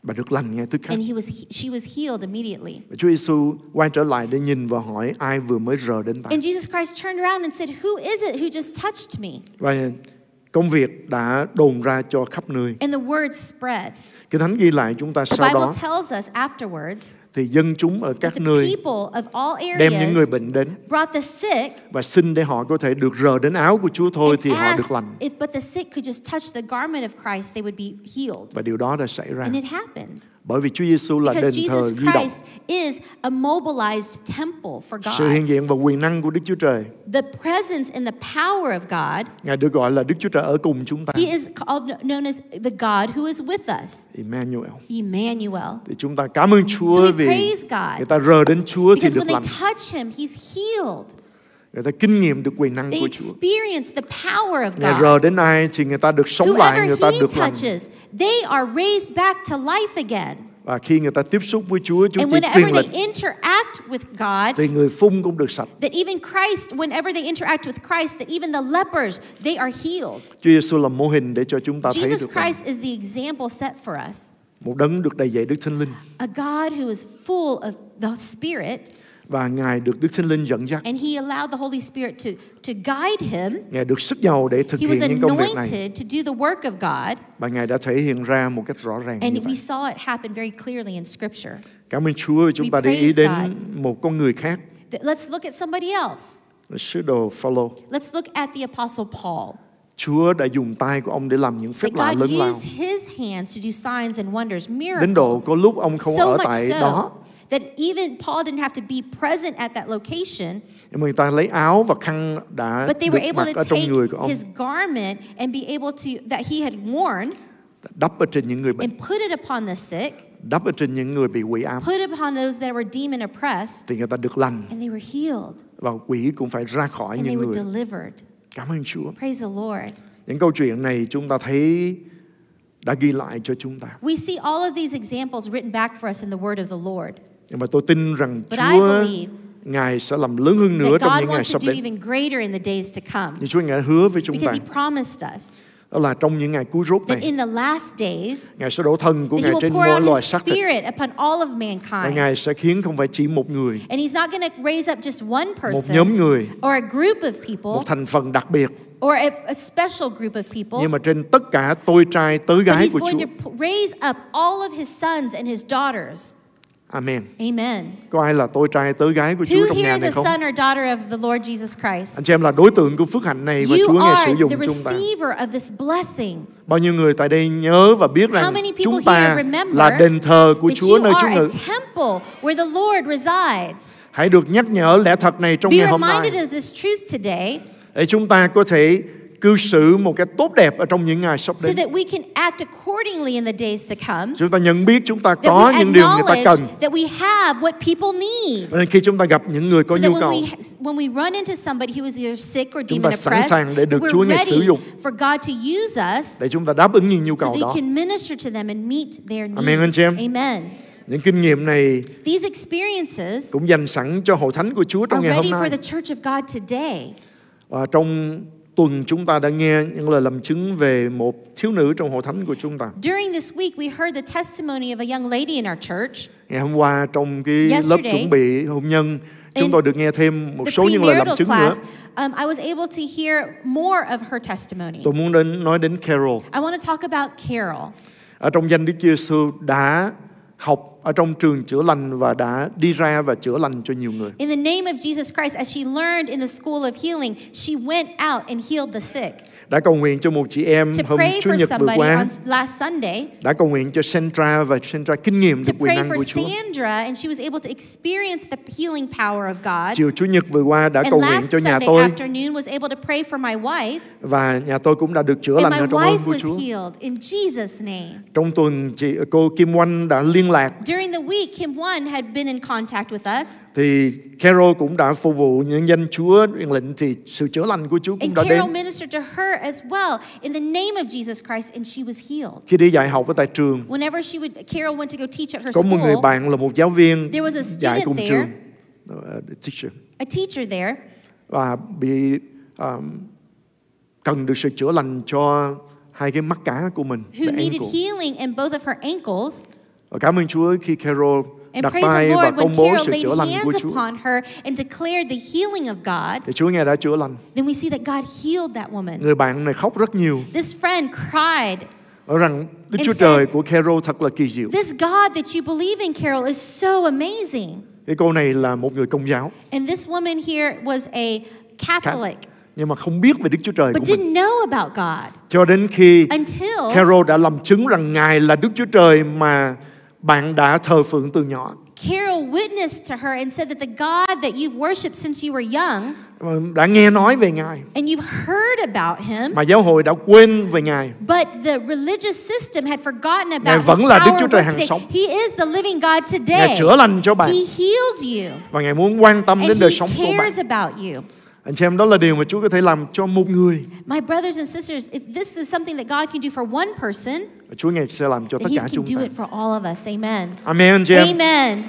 và được lành ngay tức khắc. And she was healed immediately. Và Chúa Giêsu quay trở lại để nhìn và hỏi ai vừa mới rờ đến ta. And Jesus Christ turned around and said, "Who is it who just touched me?" Và công việc đã đồn ra cho khắp nơi. And the word spread. Kinh Thánh ghi lại chúng ta The sau Bible đó tells us afterwards thì dân chúng ở các the nơi people of all đem những người areas bệnh đến brought the sick và xin để họ có thể được rờ đến áo của Chúa thôi and thì họ được asked lành. if but the sick could just touch the garment of Christ, they would be healed. Và điều đó đã xảy ra. And it happened. Bởi vì Chúa Giêsu là Because đền thờ Jesus di động. Christ is a mobilized temple for Sự God. hiện diện và quyền năng của Đức Chúa Trời. The presence and the power of God, Ngài được gọi là Đức Chúa Trời ở cùng chúng ta. He is called, known as the God who is with us. Emmanuel. Emmanuel. Thì chúng ta cảm ơn So Chúa we vì praise God. người ta rờ đến Chúa thì Because được when they lành. touch Him, He's healed. Người ta kinh nghiệm được quyền năng They của Chúa. experience the power of Ngài God. rờ đến ai thì người ta được sống lại, Whoever người ta He được lành. touches, they are raised back to life again. Và khi người ta tiếp xúc với Chúa, Chúa And chỉ whenever truyền they lệnh interact with God, thì người phun cũng được sạch. that even Christ, whenever they interact with Christ, that even the lepers, they are healed. Chúa Giêsu là mô hình để cho chúng ta thấy Jesus được rằng Christ is the example set for us. một đấng được đầy dạy Đức Thánh Linh A God who is full of the Spirit, và Ngài được Đức Thánh Linh dẫn dắt. and He allowed the Holy Spirit to guide Him. Ngài được sức giàu để thực He hiện was những công việc này anointed to do the work of God, và Ngài đã thể hiện ra một cách rõ ràng and như we vậy. saw it happen very clearly in Scripture. Cảm ơn Chúa vì chúng We ta để ý praise đến God. một con người khác, Let's look at somebody else. là sứ đồ Phaolô. Let's look at the Apostle Paul. Chúa đã dùng tay của ông để làm những phép That lạ God lớn lao. used His hands to do signs and wonders, Đến độ miracles. có lúc ông không So ở much tại so đó, that even Paul didn't have to be present at that location, nhưng mà người ta lấy áo và khăn đã but they được were mặc able ở to trong take người của ông, his garment and be able to, that he had worn, đắp ở trên những người bệnh, and put it upon the sick, đắp ở trên những người bị quỷ ám, put it upon those that were demon oppressed, thì người ta được lành and they were healed, và quỷ cũng phải ra khỏi and they những were người. delivered. Cảm ơn Chúa. Praise the Lord. Những câu chuyện này chúng ta thấy đã ghi lại cho chúng ta. We see all of these examples written back for us in the word of the Lord. Nhưng mà tôi tin rằng But I Chúa believe Ngài sẽ làm lớn hơn nữa That trong God những ngày wants to sắp do đến. even greater in the days to come. Như Chúa Ngài hứa với chúng Because ta, He promised us đó là trong những ngày cuối rốt that này, in the last days, Ngài sẽ đổ thần của that He Ngài will trên pour mỗi out loài His xác thịt. Spirit upon all of Và mankind. Ngài sẽ khiến không phải chỉ một người, And He's not going to raise up just one một person nhóm người, or a group of people một thành phần đặc biệt, or a special group of people, nhưng mà trên tất cả tôi trai tớ but gái He's của going Chúa. to raise up all of His sons and His daughters. Amen. Amen. Có ai là tôi trai tớ gái của Chúa Who trong nhà here is này a không? son or daughter of the Lord Jesus Christ? Anh chị em là đối tượng của phước hạnh này và Chúa You Ngài sử are dụng the chúng ta. receiver of this blessing. Bao nhiêu người tại đây nhớ và biết How rằng many people chúng ta here remember là đền thờ của that Chúa you nơi Chúa are ngự. a temple where the Lord resides? Hãy được nhắc nhở lẽ thật này trong Be ngày hôm reminded nay of this truth today để chúng ta có thể cư xử một cách tốt đẹp ở trong những ngày sắp so đến. that we can act accordingly in the days to come. Chúng ta nhận biết chúng ta That có we những điều người ta acknowledge cần. that we have what people need. Nên khi chúng ta gặp những người có So that nhu cầu, when we run into somebody who is either sick or chúng demon ta sẵn oppressed, sàng để được that Chúa we're Ngài sử ready dụng for God to use us để chúng ta đáp ứng những nhu so cầu that đó. He can minister to them and meet their Amen, anh chị em. needs. Amen. Những kinh nghiệm này These experiences cũng dành sẵn cho hội thánh của Chúa trong are ngày hôm ready for nay. the church of God today. Và trong tuần chúng ta đã nghe những lời làm chứng về một thiếu nữ trong hội thánh của chúng ta. During this week, we heard the testimony of a young lady in our church. Ngày hôm qua trong cái lớp Yesterday, chuẩn bị hôn nhân, chúng in tôi được nghe thêm một The số những lời làm premarital chứng nữa. class, I was able to hear more of her testimony. Tôi muốn nói đến Carol. I want to talk about Carol. Ở trong danh Đức Chúa Giêsu đã học ở trong trường chữa lành và đã đi ra và chữa lành cho nhiều người. In the name of Jesus Christ, as she learned in the school of healing, she went out and healed the sick. Đã cầu nguyện cho một chị em To hôm pray Chủ for nhật vừa somebody qua. on last Sunday, Đã cầu nguyện cho Sandra và Sandra kinh nghiệm to được quyền pray năng for của Chúa. Sandra, and she was able to experience the healing power of God. Chiều Chủ nhật vừa qua đã And cầu nguyện last cho nhà Sunday tôi afternoon was able to pray for my wife, và nhà tôi cũng đã được chữa and lành my ở trong ơn wife của was Chúa. healed in Jesus' name. Trong tuần cô Kim Oanh đã liên lạc During the week, Kim Won had been in contact with us, thì Carol cũng đã phục vụ những danh Chúa truyền lệnh thì sự chữa lành của Chúa cũng and đã đến. Carol ministered to her as well in the name of Jesus Christ, and she was healed. Khi đi dạy học ở tại trường, Carol went to go teach at her có một người school. bạn là một giáo viên There was a dạy student cùng there. trường, teacher, A teacher there, và bị cần được sự chữa lành cho hai cái mắt cá của mình, who the needed ankle. healing in both of her ankles. Và cảm ơn Chúa khi Carol And đặt praise the tay và Lord, when công bố Carol sự laid chữa lành của hands Chúa. upon her and declared the healing of God, Thì Chúa nghe đã chữa lành. then we see that God healed that woman. Người bạn này khóc rất nhiều, This friend cried. nói rằng Đức And Chúa said, Trời của Carol thật là kỳ diệu. This God that you believe in, Carol, is so amazing. Cái cô này là một người Công giáo, And this woman here was a Catholic, nhưng mà không biết về Đức Chúa Trời của but mình. didn't know about God Cho đến khi until Carol đã làm chứng rằng Ngài là Đức Chúa Trời mà bạn đã thờ phượng từ nhỏ. Carol witnessed to her and said that the God that you've worshipped since you were young, Đã nghe nói về Ngài, and you've heard about him, mà giáo hội đã quên về Ngài. but the religious system had forgotten Ngài about his vẫn là Đức power Chúa Trời work hàng today. sống. He is the living God Ngài today. chữa lành cho bạn He healed you, và Ngài muốn quan tâm đến and đời he sống của bạn. cares about you. Anh chị em, đó là điều mà Chúa có thể làm cho một người, My brothers and sisters, if this is something that God can do for one person, Chúa Ngài sẽ làm cho tất then He cả can chúng do ta. it for all of us. Amen. Amen anh chị em. Amen.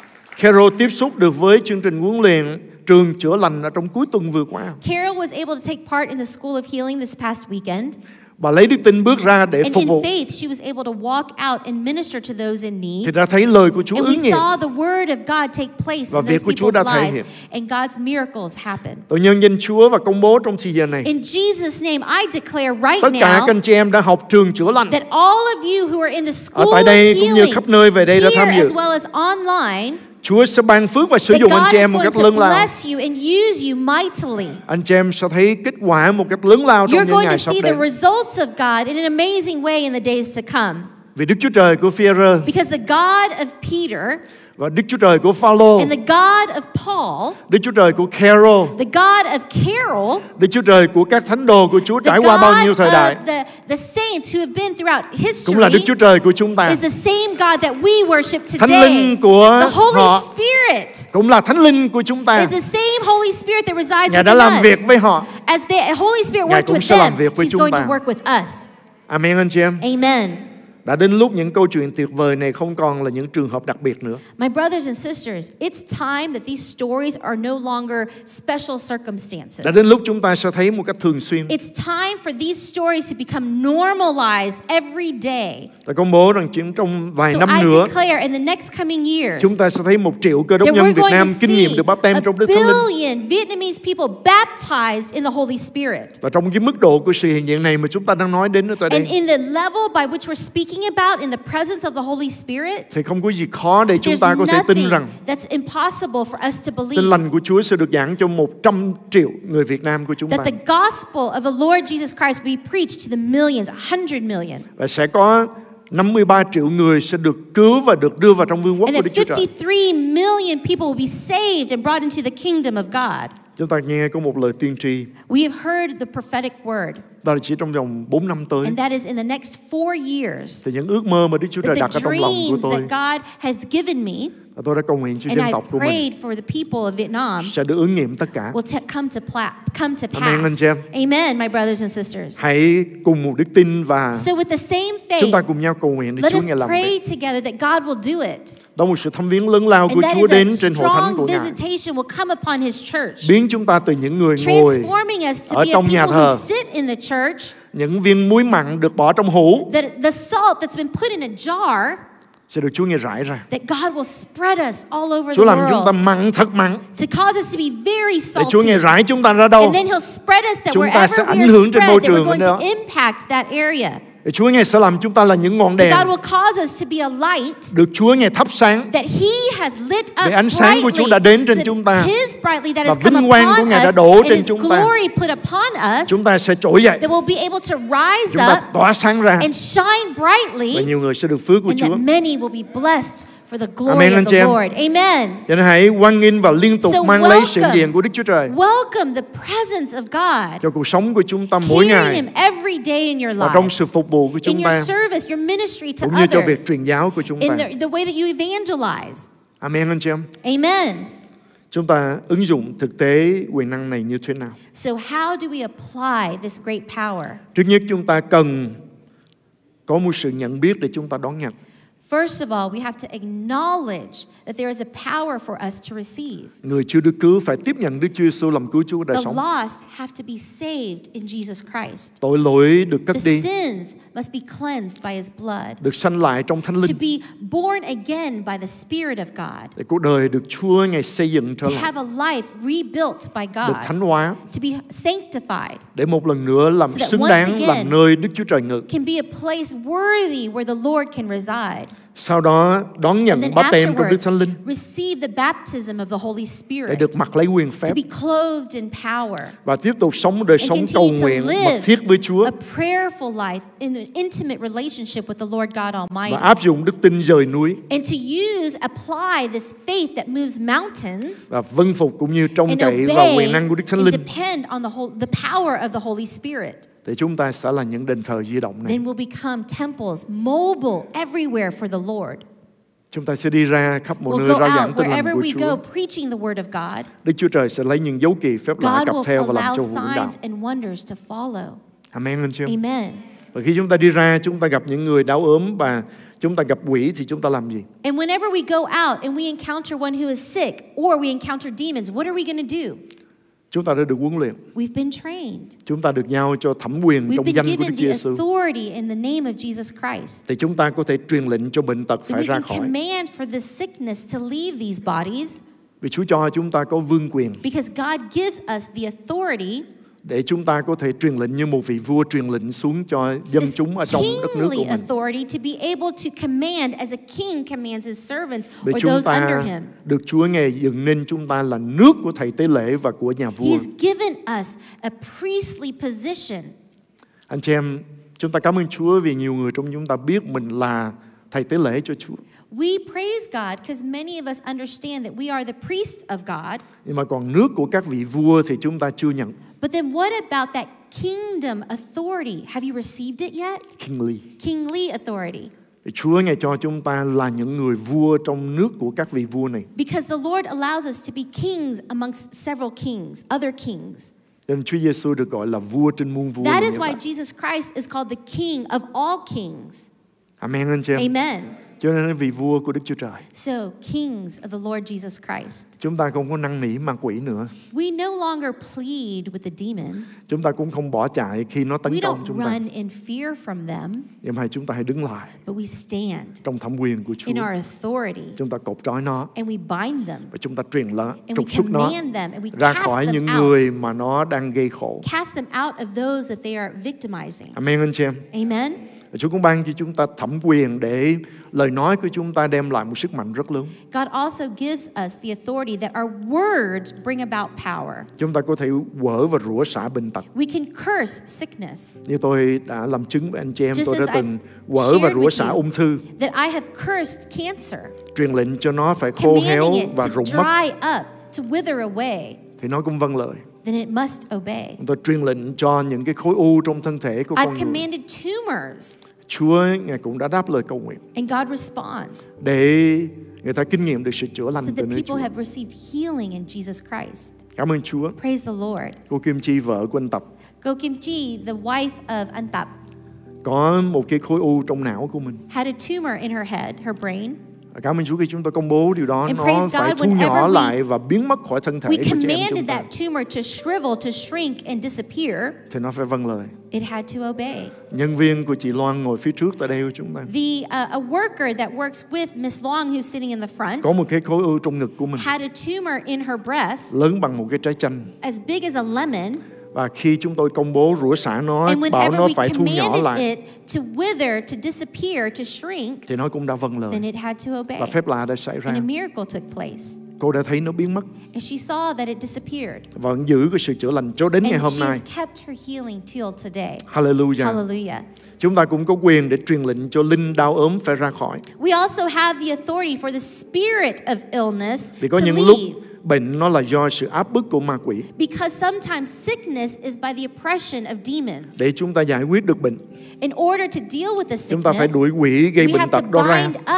Carol tiếp xúc được với chương trình huấn luyện trường chữa lành ở trong cuối tuần vừa qua. Carol was able to take part in the School of Healing this past weekend. Bà lấy đức tin bước ra để And phục in vụ. faith, she was able to walk out and minister to those in Thì need. ra thấy lời của Chúa And ứng we nghiệm. saw the word of God take place Và in việc those của Chúa people's đã thể lives. hiện. And God's miracles happen. Tôi nhân danh Chúa và công bố trong thời giờ này, In Jesus' name, I declare right tất cả các now anh chị em đã học trường chữa lành that all of you who are in the ở School tại of đây cũng như Healing, khắp nơi về đây đã tham here dự, as well as online, Chúa sẽ ban phước và sử that dụng anh God chị is em một going cách to lớn lao. bless you and use you mightily. Anh chị em sẽ thấy kết quả một cách lớn lao trong You're những going to ngày sắp see the đến. results of God in an amazing way in the days to come. Vì Đức Chúa Trời của Phi-e-rơ Because the God of Peter và Đức Chúa Trời của Pha-lô, and the God of Paul, Đức Chúa Trời của Carol, the God of Carol, Đức Chúa Trời của các thánh đồ của Chúa the trải qua bao nhiêu God thời đại, of the saints who have been throughout cũng là Đức history Chúa Trời của chúng ta. is the same God that we worship Thánh today. linh của The Holy họ Spirit cũng là thánh linh của chúng ta. is the same Holy Spirit that resides Ngài đã within làm việc us. với họ. As the Holy Spirit Ngài worked cũng with sẽ làm them, việc với He's chúng going ta. to work with us. Amen anh chị em. Amen. Đã đến lúc những câu chuyện tuyệt vời này không còn là những trường hợp đặc biệt nữa. My brothers and sisters, it's time that these stories are no longer special circumstances. Đã đến lúc chúng ta sẽ thấy một cách thường xuyên. It's time for these stories to become normalized every day. Ta công bố rằng chỉ trong vài So năm I nữa, declare in the next coming years chúng ta sẽ thấy 1 triệu cơ đốc that nhân we're Việt going Nam to kinh see nghiệm được báp têm a trong Đức Thánh Linh. billion Vietnamese people baptized in the Holy Spirit. Và trong cái mức độ của sự hiện diện này mà chúng ta đang nói đến ở tại And đây, in the level by which we're speaking about in the presence of the Holy Spirit, thì không có gì khó để chúng there's ta có thể tin nothing rằng that's impossible for us to tin believe lành của Chúa sẽ được giảng cho 100 triệu người Việt Nam của chúng that ta. the gospel of the Lord Jesus Christ will be preached to the millions, 100 million. Và sẽ có 53 triệu người sẽ được cứu và được đưa vào trong vương quốc And của that Đức Chúa Trời. 53 million people will be saved and brought into the kingdom of God. Chúng ta nghe có một lời tiên tri, We have heard the prophetic word, đó là chỉ trong vòng 4 năm tới, and that is in the next 4 years. thì những ước mơ mà Đức Chúa Trời That đặt the ở trong lòng của dreams tôi, that God has given me, và tôi đã cầu nguyện cho and dân I've tộc của mình, prayed for the people of Vietnam, sẽ được ứng nghiệm tất cả. will come to Amen, anh pass. chị em. Amen, my brothers and sisters. Hãy cùng một đức tin và So with the same chúng ta faith, cùng nhau cầu nguyện để let Chúa us Ngài làm pray việc. together that God will do it. Đó là một sự thăm viếng lớn lao của And that Chúa đến is a trên hội thánh của strong Ngài, visitation will come upon His church, biến chúng ta từ những người ngồi transforming us to ở be a trong nhà people thờ, who sit in the church, những viên muối mặn được bỏ trong hũ that the salt that's been put in a jar, sẽ được Chúa Ngài rải ra. that God will spread us all over the Chúa làm chúng ta world mặn thật mặn, to cause us to be very để Chúa Ngài salty. rải chúng ta ra đâu, And then He'll spread us that chúng ta sẽ wherever ảnh we hưởng are trên spread, môi that we're trường going đó. to impact that area. để Chúa Ngài sẽ làm chúng ta là những ngọn đèn God will cause us to be a light được Chúa Ngài thắp sáng, that He has lit up để ánh sáng của Chúa đã đến trên brightly, chúng ta, His brightly that và has come vinh quang của upon Ngài đã us, đổ and trên His chúng ta. glory put upon us, chúng ta sẽ trỗi dậy, that we'll be able to rise chúng ta up tỏa sáng ra, and shine và brightly, nhiều người sẽ được phước của and Chúa. that many will be blessed for the glory Amen, anh of chị the em. Lord. Amen. Cho nên hãy hoan nghênh và liên tục So mang lấy sự welcome. hiện diện của Đức Chúa Trời Welcome the presence of God. cho cuộc sống của chúng ta mỗi Hearing ngày Him every day in your và trong lives, sự phục vụ của in chúng your ta, service, your ministry to cũng như cho việc others, truyền giáo của chúng in ta. the way that you evangelize. Amen anh chị em. Amen. Chúng ta ứng dụng thực tế quyền năng này như thế nào? So how do we apply this great power? Trước nhất chúng ta cần có một sự nhận biết để chúng ta đón nhận. First of all, we have to acknowledge that there is a power for us to receive. Người chưa được cứu phải tiếp nhận Đức Chúa Giêsu làm cứu Chúa đời The sống. lost have to be saved in Jesus Christ. Tội lỗi được cất The đi, sins must be cleansed by His blood. được sanh lại trong Thánh To Linh, be born again by the Spirit of God. để cuộc đời được Chúa Ngài xây dựng trở To lại, have a life rebuilt by được God. thánh hóa, To be sanctified. để một lần nữa làm So that xứng once đáng again, làm nơi Đức Chúa Trời ngự. Can be a place worthy where the Lord can reside. Sau đó đón And nhận then báp têm trong Đức afterwards, Thánh Linh, receive the baptism of the Holy để Spirit. được mặc lấy quyền phép To be clothed in power. và tiếp tục sống đời And sống continue cầu to nguyện mật live thiết với Chúa a prayerful life in an intimate relationship with the Lord God và Almighty. áp dụng đức tin dời núi And to apply this faith that moves mountains và vâng phục cũng như trông and cậy vào obey quyền năng của Đức Thánh and Linh, depend on the power of the Holy Spirit. thì chúng ta sẽ là những đền thờ di động này. Then we'll become temples, mobile everywhere for the Lord. Chúng ta sẽ đi ra khắp mọi We'll nơi go rao giảng out tin lành wherever của we Chúa. go preaching the word of God. Đức Chúa Trời sẽ lấy những dấu kỳ phép lạ God cặp will theo và làm allow cho vũ đạo. signs and wonders to follow. Amen anh chị em. Amen. Và khi chúng ta đi ra, chúng ta gặp những người đau ốm và chúng ta gặp quỷ thì chúng ta làm gì? And whenever we go out and we encounter one who is sick or we encounter demons, what are we going to do? Chúng ta đã được huấn luyện. We've been trained. Chúng ta được giao cho thẩm quyền We've trong been danh của given Đức the Giêsu. authority in the name of Jesus Christ. Thì chúng ta có thể truyền lệnh cho bệnh tật Then phải we ra can khỏi. command for the sickness to leave these bodies Vì Chúa cho chúng ta có vương quyền because God gives us the authority, để chúng ta có thể truyền lệnh như một vị vua truyền lệnh xuống cho dân this chúng ở trong đất nước của kingly mình. authority to be able to command as a king commands his servants Vì or chúng those under ta him. được Chúa Ngài dựng nên chúng ta là nước của thầy tế lễ và của nhà vua. He's given us a priestly position. Anh chị em, chúng ta cảm ơn Chúa vì nhiều người trong chúng ta biết mình là thầy tế lễ cho Chúa. We praise God because many of us understand that we are the priests of God. Nhưng mà còn nước của các vị vua thì chúng ta chưa nhận. But then what about that kingdom authority? Have you received it yet? Kingly. Kingly authority. Thì Chúa Ngài cho chúng ta là những người vua trong nước của các vị vua này. Because the Lord allows us to be kings amongst several kings, other kings. Nên Chúa Giêsu được gọi là vua trên muôn vua. That luôn is các why bạn. Jesus Christ is called the King of all kings. Amen anh chị em. Amen. Cho nên vị vua của Đức Chúa Trời. So, kings of the Lord Jesus Christ. Chúng ta không có năn nỉ ma quỷ nữa. We no longer plead with the demons. Chúng ta cũng không bỏ chạy khi nó tấn We công don't chúng ta. run in fear from them, Nhưng mà chúng ta hãy đứng lại but we stand trong thẩm quyền của Chúa. in our authority Chúng ta cột trói nó and we bind them và chúng ta truyền lỡ, and we trục xuất nó command them and we ra cast khỏi them những out. người mà nó đang gây khổ. Cast them out of those that they are victimizing. Amen anh chị em. Amen. Và Chúa cũng ban cho chúng ta thẩm quyền để lời nói của chúng ta đem lại một sức mạnh rất lớn. God also gives us the authority that our words bring about power. Chúng ta có thể quở và rủa xả bệnh tật. We can curse sickness. Như tôi đã làm chứng với anh chị em, Just tôi as đã I've từng quở và shared rủa with xả you. ung thư, That I have cursed cancer, truyền lệnh cho nó phải khô héo commanding it và to rụng mất, dry up, to wither away, thì nó cũng vâng lời. then it must obey. Tôi truyền lệnh cho những cái khối u trong thân thể của con I've người. commanded tumors, Chúa Ngài cũng đã đáp lời cầu nguyện and God responds để người ta kinh nghiệm được sự chữa lành so từ that nơi people Chúa. have received healing in Jesus Christ. Cảm ơn Chúa. Praise the Lord. Cô Kim Chi, vợ của anh Tập, Go Kim Chi, the wife of Antap, có một cái khối u trong não của mình. had a tumor in her head, her brain. Cảm ơn Chúa khi chúng tôi công bố điều đó, And nó praise phải God, thu nhỏ whenever we- lại và biến mất khỏi thân thể We của chị em chúng commanded ta. that tumor to shrivel, to shrink, and disappear. Thì nó phải vâng lời. It had to obey. Nhân viên của chị Loan ngồi phía trước tại đây của chúng ta. A worker that works with Miss Long, who's sitting in the front, Có một cái khối u trong ngực của mình, had a tumor in her breast lớn bằng một cái trái chanh. as big as a lemon. Và khi chúng tôi công bố rủa xả nó, And bảo whenever nó we phải thu nhỏ commanded lại, it to wither, to disappear, to shrink, thì nó cũng đã vâng lời. then it had to obey. Và phép lạ đã xảy ra. And a miracle took place. Cô đã thấy nó biến mất And she saw that it disappeared. và vẫn giữ cái sự chữa lành cho đến ngày And hôm she's nay. kept her healing till today. Hallelujah. Hallelujah. Chúng ta cũng có quyền để truyền lệnh cho linh đau ốm phải ra khỏi. We also have the authority for the spirit of illness Vì có to những lúc leave. bệnh nó là do sự áp bức của ma quỷ. Because sometimes sickness is by the oppression of demons. Để chúng ta giải quyết được bệnh, In order to deal with the chúng ta phải sickness, đuổi quỷ gây we bệnh have to tật đó ra. bind up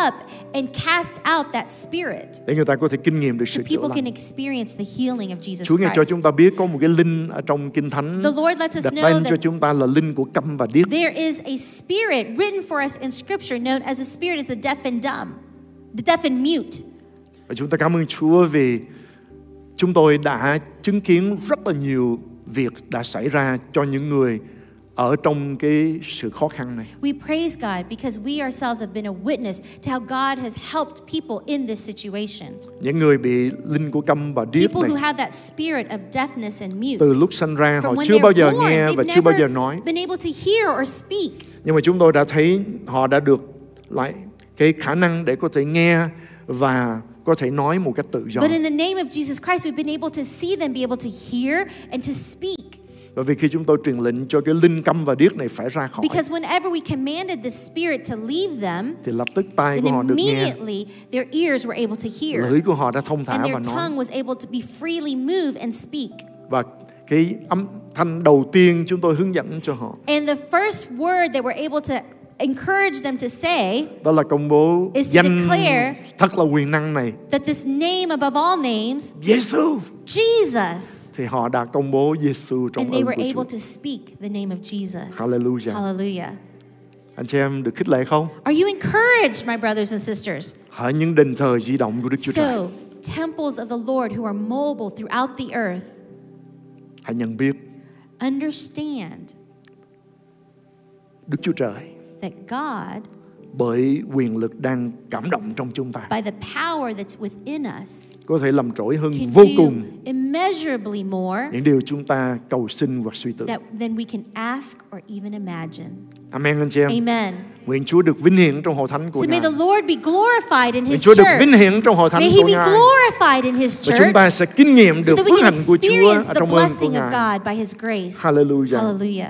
and cast out that spirit để người ta có thể kinh nghiệm được so sự chữa people can lành. experience the healing of Jesus Chúa nghe cho Christ. chúng ta biết có một cái linh ở trong Kinh Thánh The Lord lets us đặt know tên cho that chúng ta là linh của câm và điếc. there is a spirit written for us in Scripture known as the spirit is the deaf and dumb, the deaf and mute. Và chúng ta cảm ơn Chúa vì chúng tôi đã chứng kiến rất là nhiều việc đã xảy ra cho những người ở trong cái sự khó khăn này. We praise God because we ourselves have been a witness to how God has helped people in this situation. Những người bị linh của câm và điếc People who này, have that spirit of deafness and mute. từ lúc sanh ra họ From when chưa bao they're giờ born, nghe và they've chưa bao giờ never nói. been able to hear or speak. Nhưng mà chúng tôi đã thấy họ đã được lại cái khả năng để có thể nghe và có thể nói một cách tự do. But in the name of Jesus Christ, we've been able to see them be able to hear and to speak. Bởi vì khi chúng tôi truyền lệnh cho cái linh câm và điếc này phải ra khỏi, Because whenever we commanded the spirit to leave them, thì lập tức tai then của họ được nghe, immediately their ears were able to hear. lưỡi của họ đã thông thả And và their nói. tongue was able to be freely move and speak. Và cái âm thanh đầu tiên chúng tôi hướng dẫn cho họ, And the first word that we're able to encourage them to say đó là công bố is to danh declare thật là quyền năng này, that this name above all names, Giêsu. Jesus. Thì họ đã công bố Giêsu trong And they ơn were của able Chúa. to speak the name of Jesus. Hallelujah. Hallelujah. Anh chị em được khích lệ không? Are you encouraged, my brothers and sisters? Hỡi những đền thờ di động của Đức Chúa Trời, So, temples of the Lord who are mobile throughout the earth, hãy nhận biết understand Đức Chúa Trời that God, bởi quyền lực đang cảm động trong chúng ta by the power that's within us, có thể làm trỗi hơn can vô do cùng immeasurably more những điều chúng ta cầu xin hoặc suy tưởng. than we can ask or even imagine. Amen anh chị em. Amen. Nguyện Chúa được vinh hiển trong hội thánh của So may Ngài. the Lord be glorified in Nguyện His Chúa được vinh church. hiển trong hội thánh May He của be Ngài. glorified in His Và chúng ta church sẽ kinh nghiệm so được that we phước can hạnh của Chúa experience ở the trong ơn của blessing of Ngài. God by His grace. Hallelujah. Hallelujah.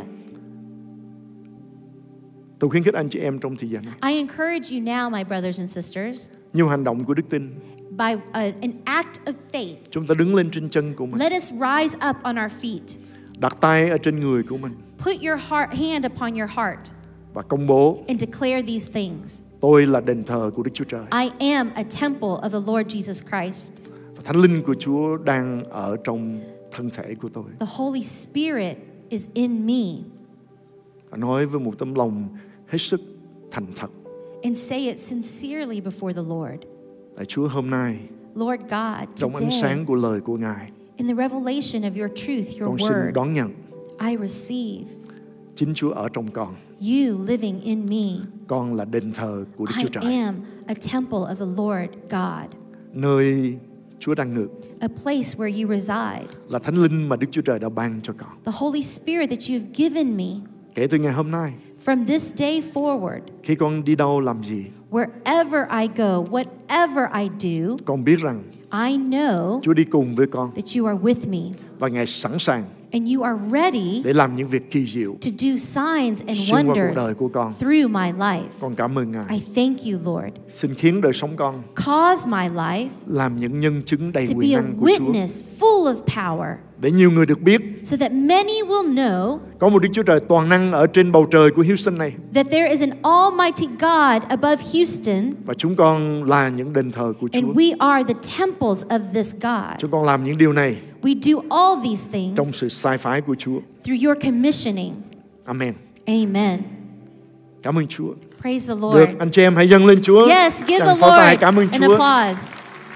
Tôi khuyến khích anh chị em trong thời gian này. I encourage you now, my brothers and sisters, Nhiều hành động của đức tin. by an act of faith, Chúng ta đứng lên trên chân của mình. let us rise up on our feet. Đặt tay ở trên người của mình. Put your hand upon your heart Và công bố and declare these things. tôi là đền thờ của Đức Chúa Trời. I am a temple of the Lord Jesus Christ. Và Thánh Linh của Chúa đang ở trong thân thể của tôi. The Holy Spirit is in me. Và nói với một tấm lòng hết sức thành thật. And say it sincerely before the Lord. Lạy Chúa, hôm nay Lord God, trong ánh today, sáng của lời của Ngài, in the revelation of your truth, your con xin word, đón nhận I receive chính Chúa ở trong con. you living in me. Con là đền thờ của Đức I Chúa Trời, am a temple of the Lord God, nơi Chúa đang ngự, a place where you reside. là Thánh Linh mà Đức Chúa Trời đã ban cho con. The Holy Spirit that you have given me. Kể từ ngày hôm nay, From this day forward, khi con đi đâu làm gì, wherever I go, whatever I do, con biết rằng I know Chúa đi cùng với con that you are with me và Ngài sẵn sàng and you are ready để làm những việc kỳ diệu to do signs and xuyên qua cuộc wonders đời của con. through my life. Con cảm ơn Ngài. I thank you, Lord. Xin khiến đời sống con Cause my life làm những nhân chứng đầy to be quyền a năng của Chúa, witness full of power để nhiều người được biết so that many will know có một Đức Chúa Trời toàn năng ở trên bầu trời của Houston này, that there is an almighty God above Houston và chúng con là những đền thờ của Chúa. and we are the temples of this God. Chúng con làm những điều này We do all these things trong sự sai phái của Chúa. through your commissioning. Amen. Amen. Cảm ơn Chúa. Praise the Được, Lord. anh chị em hãy dâng lên Chúa. Yes, give the Dâng pháo tay, Lord cảm ơn an Chúa. applause.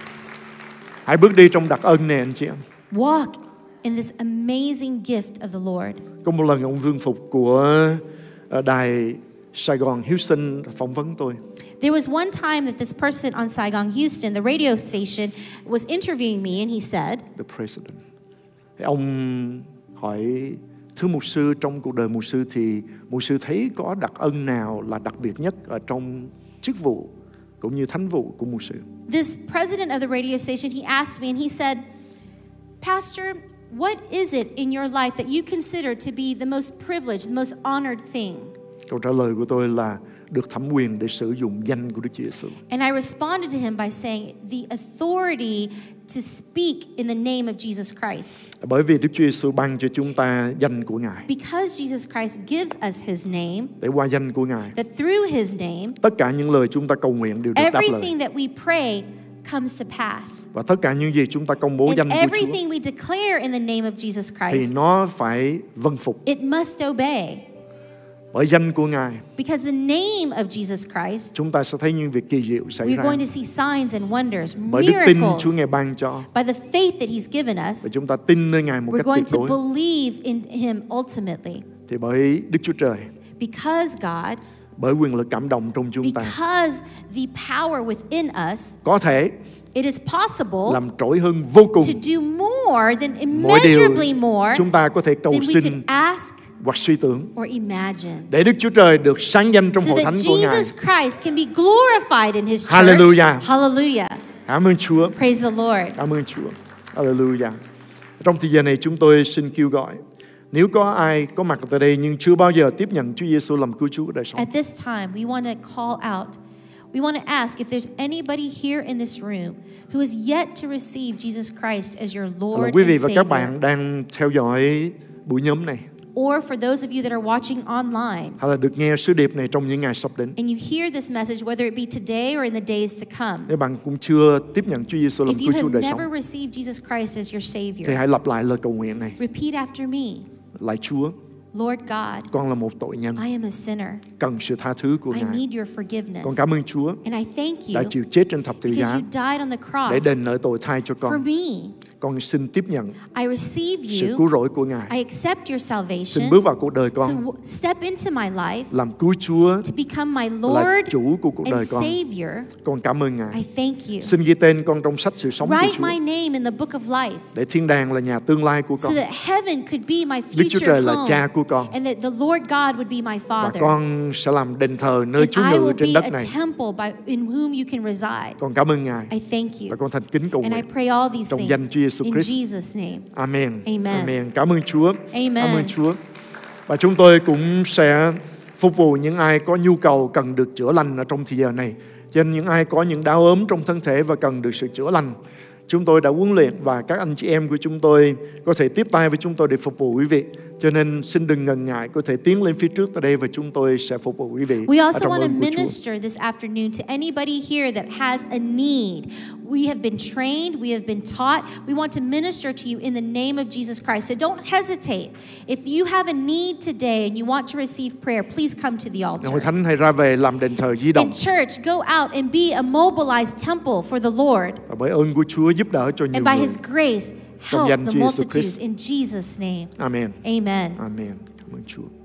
Hãy bước đi trong đặc ân này anh chị em. Walk in this amazing gift of the Lord. Có một lần ông Vương Phục của đài Sài Gòn Houston phỏng vấn tôi. There was one time that this person on Saigon, Houston, the radio station, was interviewing me, and he said, The President. Thì ông hỏi thưa mục sư, trong cuộc đời mục sư thì mục sư thấy có đặc ân nào là đặc biệt nhất ở trong chức vụ cũng như thánh vụ của mục sư? this president of the radio station, he asked me, and he said, Pastor, what is it in your life that you consider to be the most privileged, the most honored thing? Câu trả lời của tôi là được thẩm quyền để sử dụng danh của Đức Chúa Giêsu. And I responded to him by saying the authority to speak in the name of Jesus Christ. Bởi vì Đức Chúa Giêsu ban cho chúng ta danh của Ngài. Because Jesus Christ gives us his name, Để qua danh của Ngài, that through his name, tất cả những lời chúng ta cầu nguyện đều được đáp lời. everything that we pray comes to pass. Và tất cả những gì chúng ta công bố danh And của Chúa everything we declare in the name of Jesus thì Christ, nó phải vâng phục. it must obey. Bởi danh của Ngài, Because the name of Jesus Christ, chúng ta sẽ thấy những việc kỳ diệu xảy we're ra. going to see signs and wonders, Bởi đức tin miracles, Chúa Ngài ban cho, by the faith that he's given us. và chúng ta tin nơi Ngài một We're cách going tuyệt to đối. believe in him ultimately. Thì bởi Đức Chúa Trời, Because God, bởi quyền lực cảm động trong chúng ta, because the power within us, có thể it is possible làm trỗi hơn vô cùng to do more than mọi điều immeasurably more chúng ta có thể cầu than we could xin ask hoặc suy tưởng, or imagine. để Đức Chúa Trời được sáng danh trong So hội that thánh của Ngài. Jesus Christ can be glorified in his church. Hallelujah. Hallelujah. Cảm ơn Chúa. Praise the Lord. Cảm ơn Chúa. Hallelujah. Trong thời gian này chúng tôi xin kêu gọi, nếu có ai có mặt tại đây nhưng chưa bao giờ tiếp nhận Chúa Giêsu làm cứu Chúa của đời sống, At this time, we want to call out. We want to ask if there's anybody here in this room who has yet to receive Jesus Christ as your là Lord quý vị and và các Savior. bạn đang theo dõi buổi nhóm này, Or for those of you that are watching online hay là được nghe sứ điệp này trong những ngày sắp đến, and you hear this message, whether it be today or in the days to come, nếu bạn cũng chưa tiếp nhận Chúa Giêsu làm if cứu you Chúa have đời never sống, received Jesus Christ as your thì Savior, hãy lặp lại lời cầu nguyện này. repeat after me. Lạy Chúa, Lord God, con là một tội nhân, I am a sinner. cần sự tha thứ của I Ngài. need your forgiveness. Con cảm ơn Chúa And I thank đã you chịu chết trên thập tự because giá you died on the để cross đền nợ tội thay cho for con. me. Con xin tiếp nhận I receive sự you. cứu rỗi của Ngài. I accept your Xin salvation. bước vào cuộc đời So con, step into my life làm cứu Chúa, to become my là Lord chủ của cuộc đời and con. Savior. Con cảm ơn I Ngài. thank you. Xin ghi tên con trong sách sự sống của Write Chúa, my name in the book of life để thiên đàng là nhà tương lai của so con. that heaven could be my Đức Chúa future Trời là home cha của con, and that the Lord God would be my và Father. con sẽ làm đền thờ nơi And Chúa I ngự will trên be đất a này. temple in whom you can reside. Con cảm ơn Ngài I thank và you. con thành kính cầu And I nguyện pray all these trong danh things Chúa Giêsu in Christ. Jesus' name. Amen. Amen. Amen. Cảm ơn Chúa. Amen. Cảm ơn Chúa. Và chúng tôi cũng sẽ phục vụ những ai có nhu cầu cần được chữa lành ở trong thời giờ này. Cho nên những ai có những đau ốm trong thân thể và cần được sự chữa lành, chúng tôi đã huấn luyện và các anh chị em của chúng tôi có thể tiếp tay với chúng tôi để phục vụ quý vị. Cho nên xin đừng ngần ngại, có thể tiến lên phía trước tại đây và chúng tôi sẽ phục vụ quý vị We ở also trong want to ơn của Chúa. minister this afternoon to anybody here that has a need. We have been trained, we have been taught. We want to minister to you in the name of Jesus Christ. So don't hesitate. If you have a need today and you want to receive prayer, please come to the Hội altar. thánh hãy ra về làm đền thờ di động, In church, go out and be a mobilized temple for the Lord. và bởi ơn của Chúa giúp đỡ cho nhiều And by người. His grace, Trong help danh the Chúa Giêsu multitudes Christ. in Jesus' name. Amen. Amen. Amen. Cảm ơn Chúa.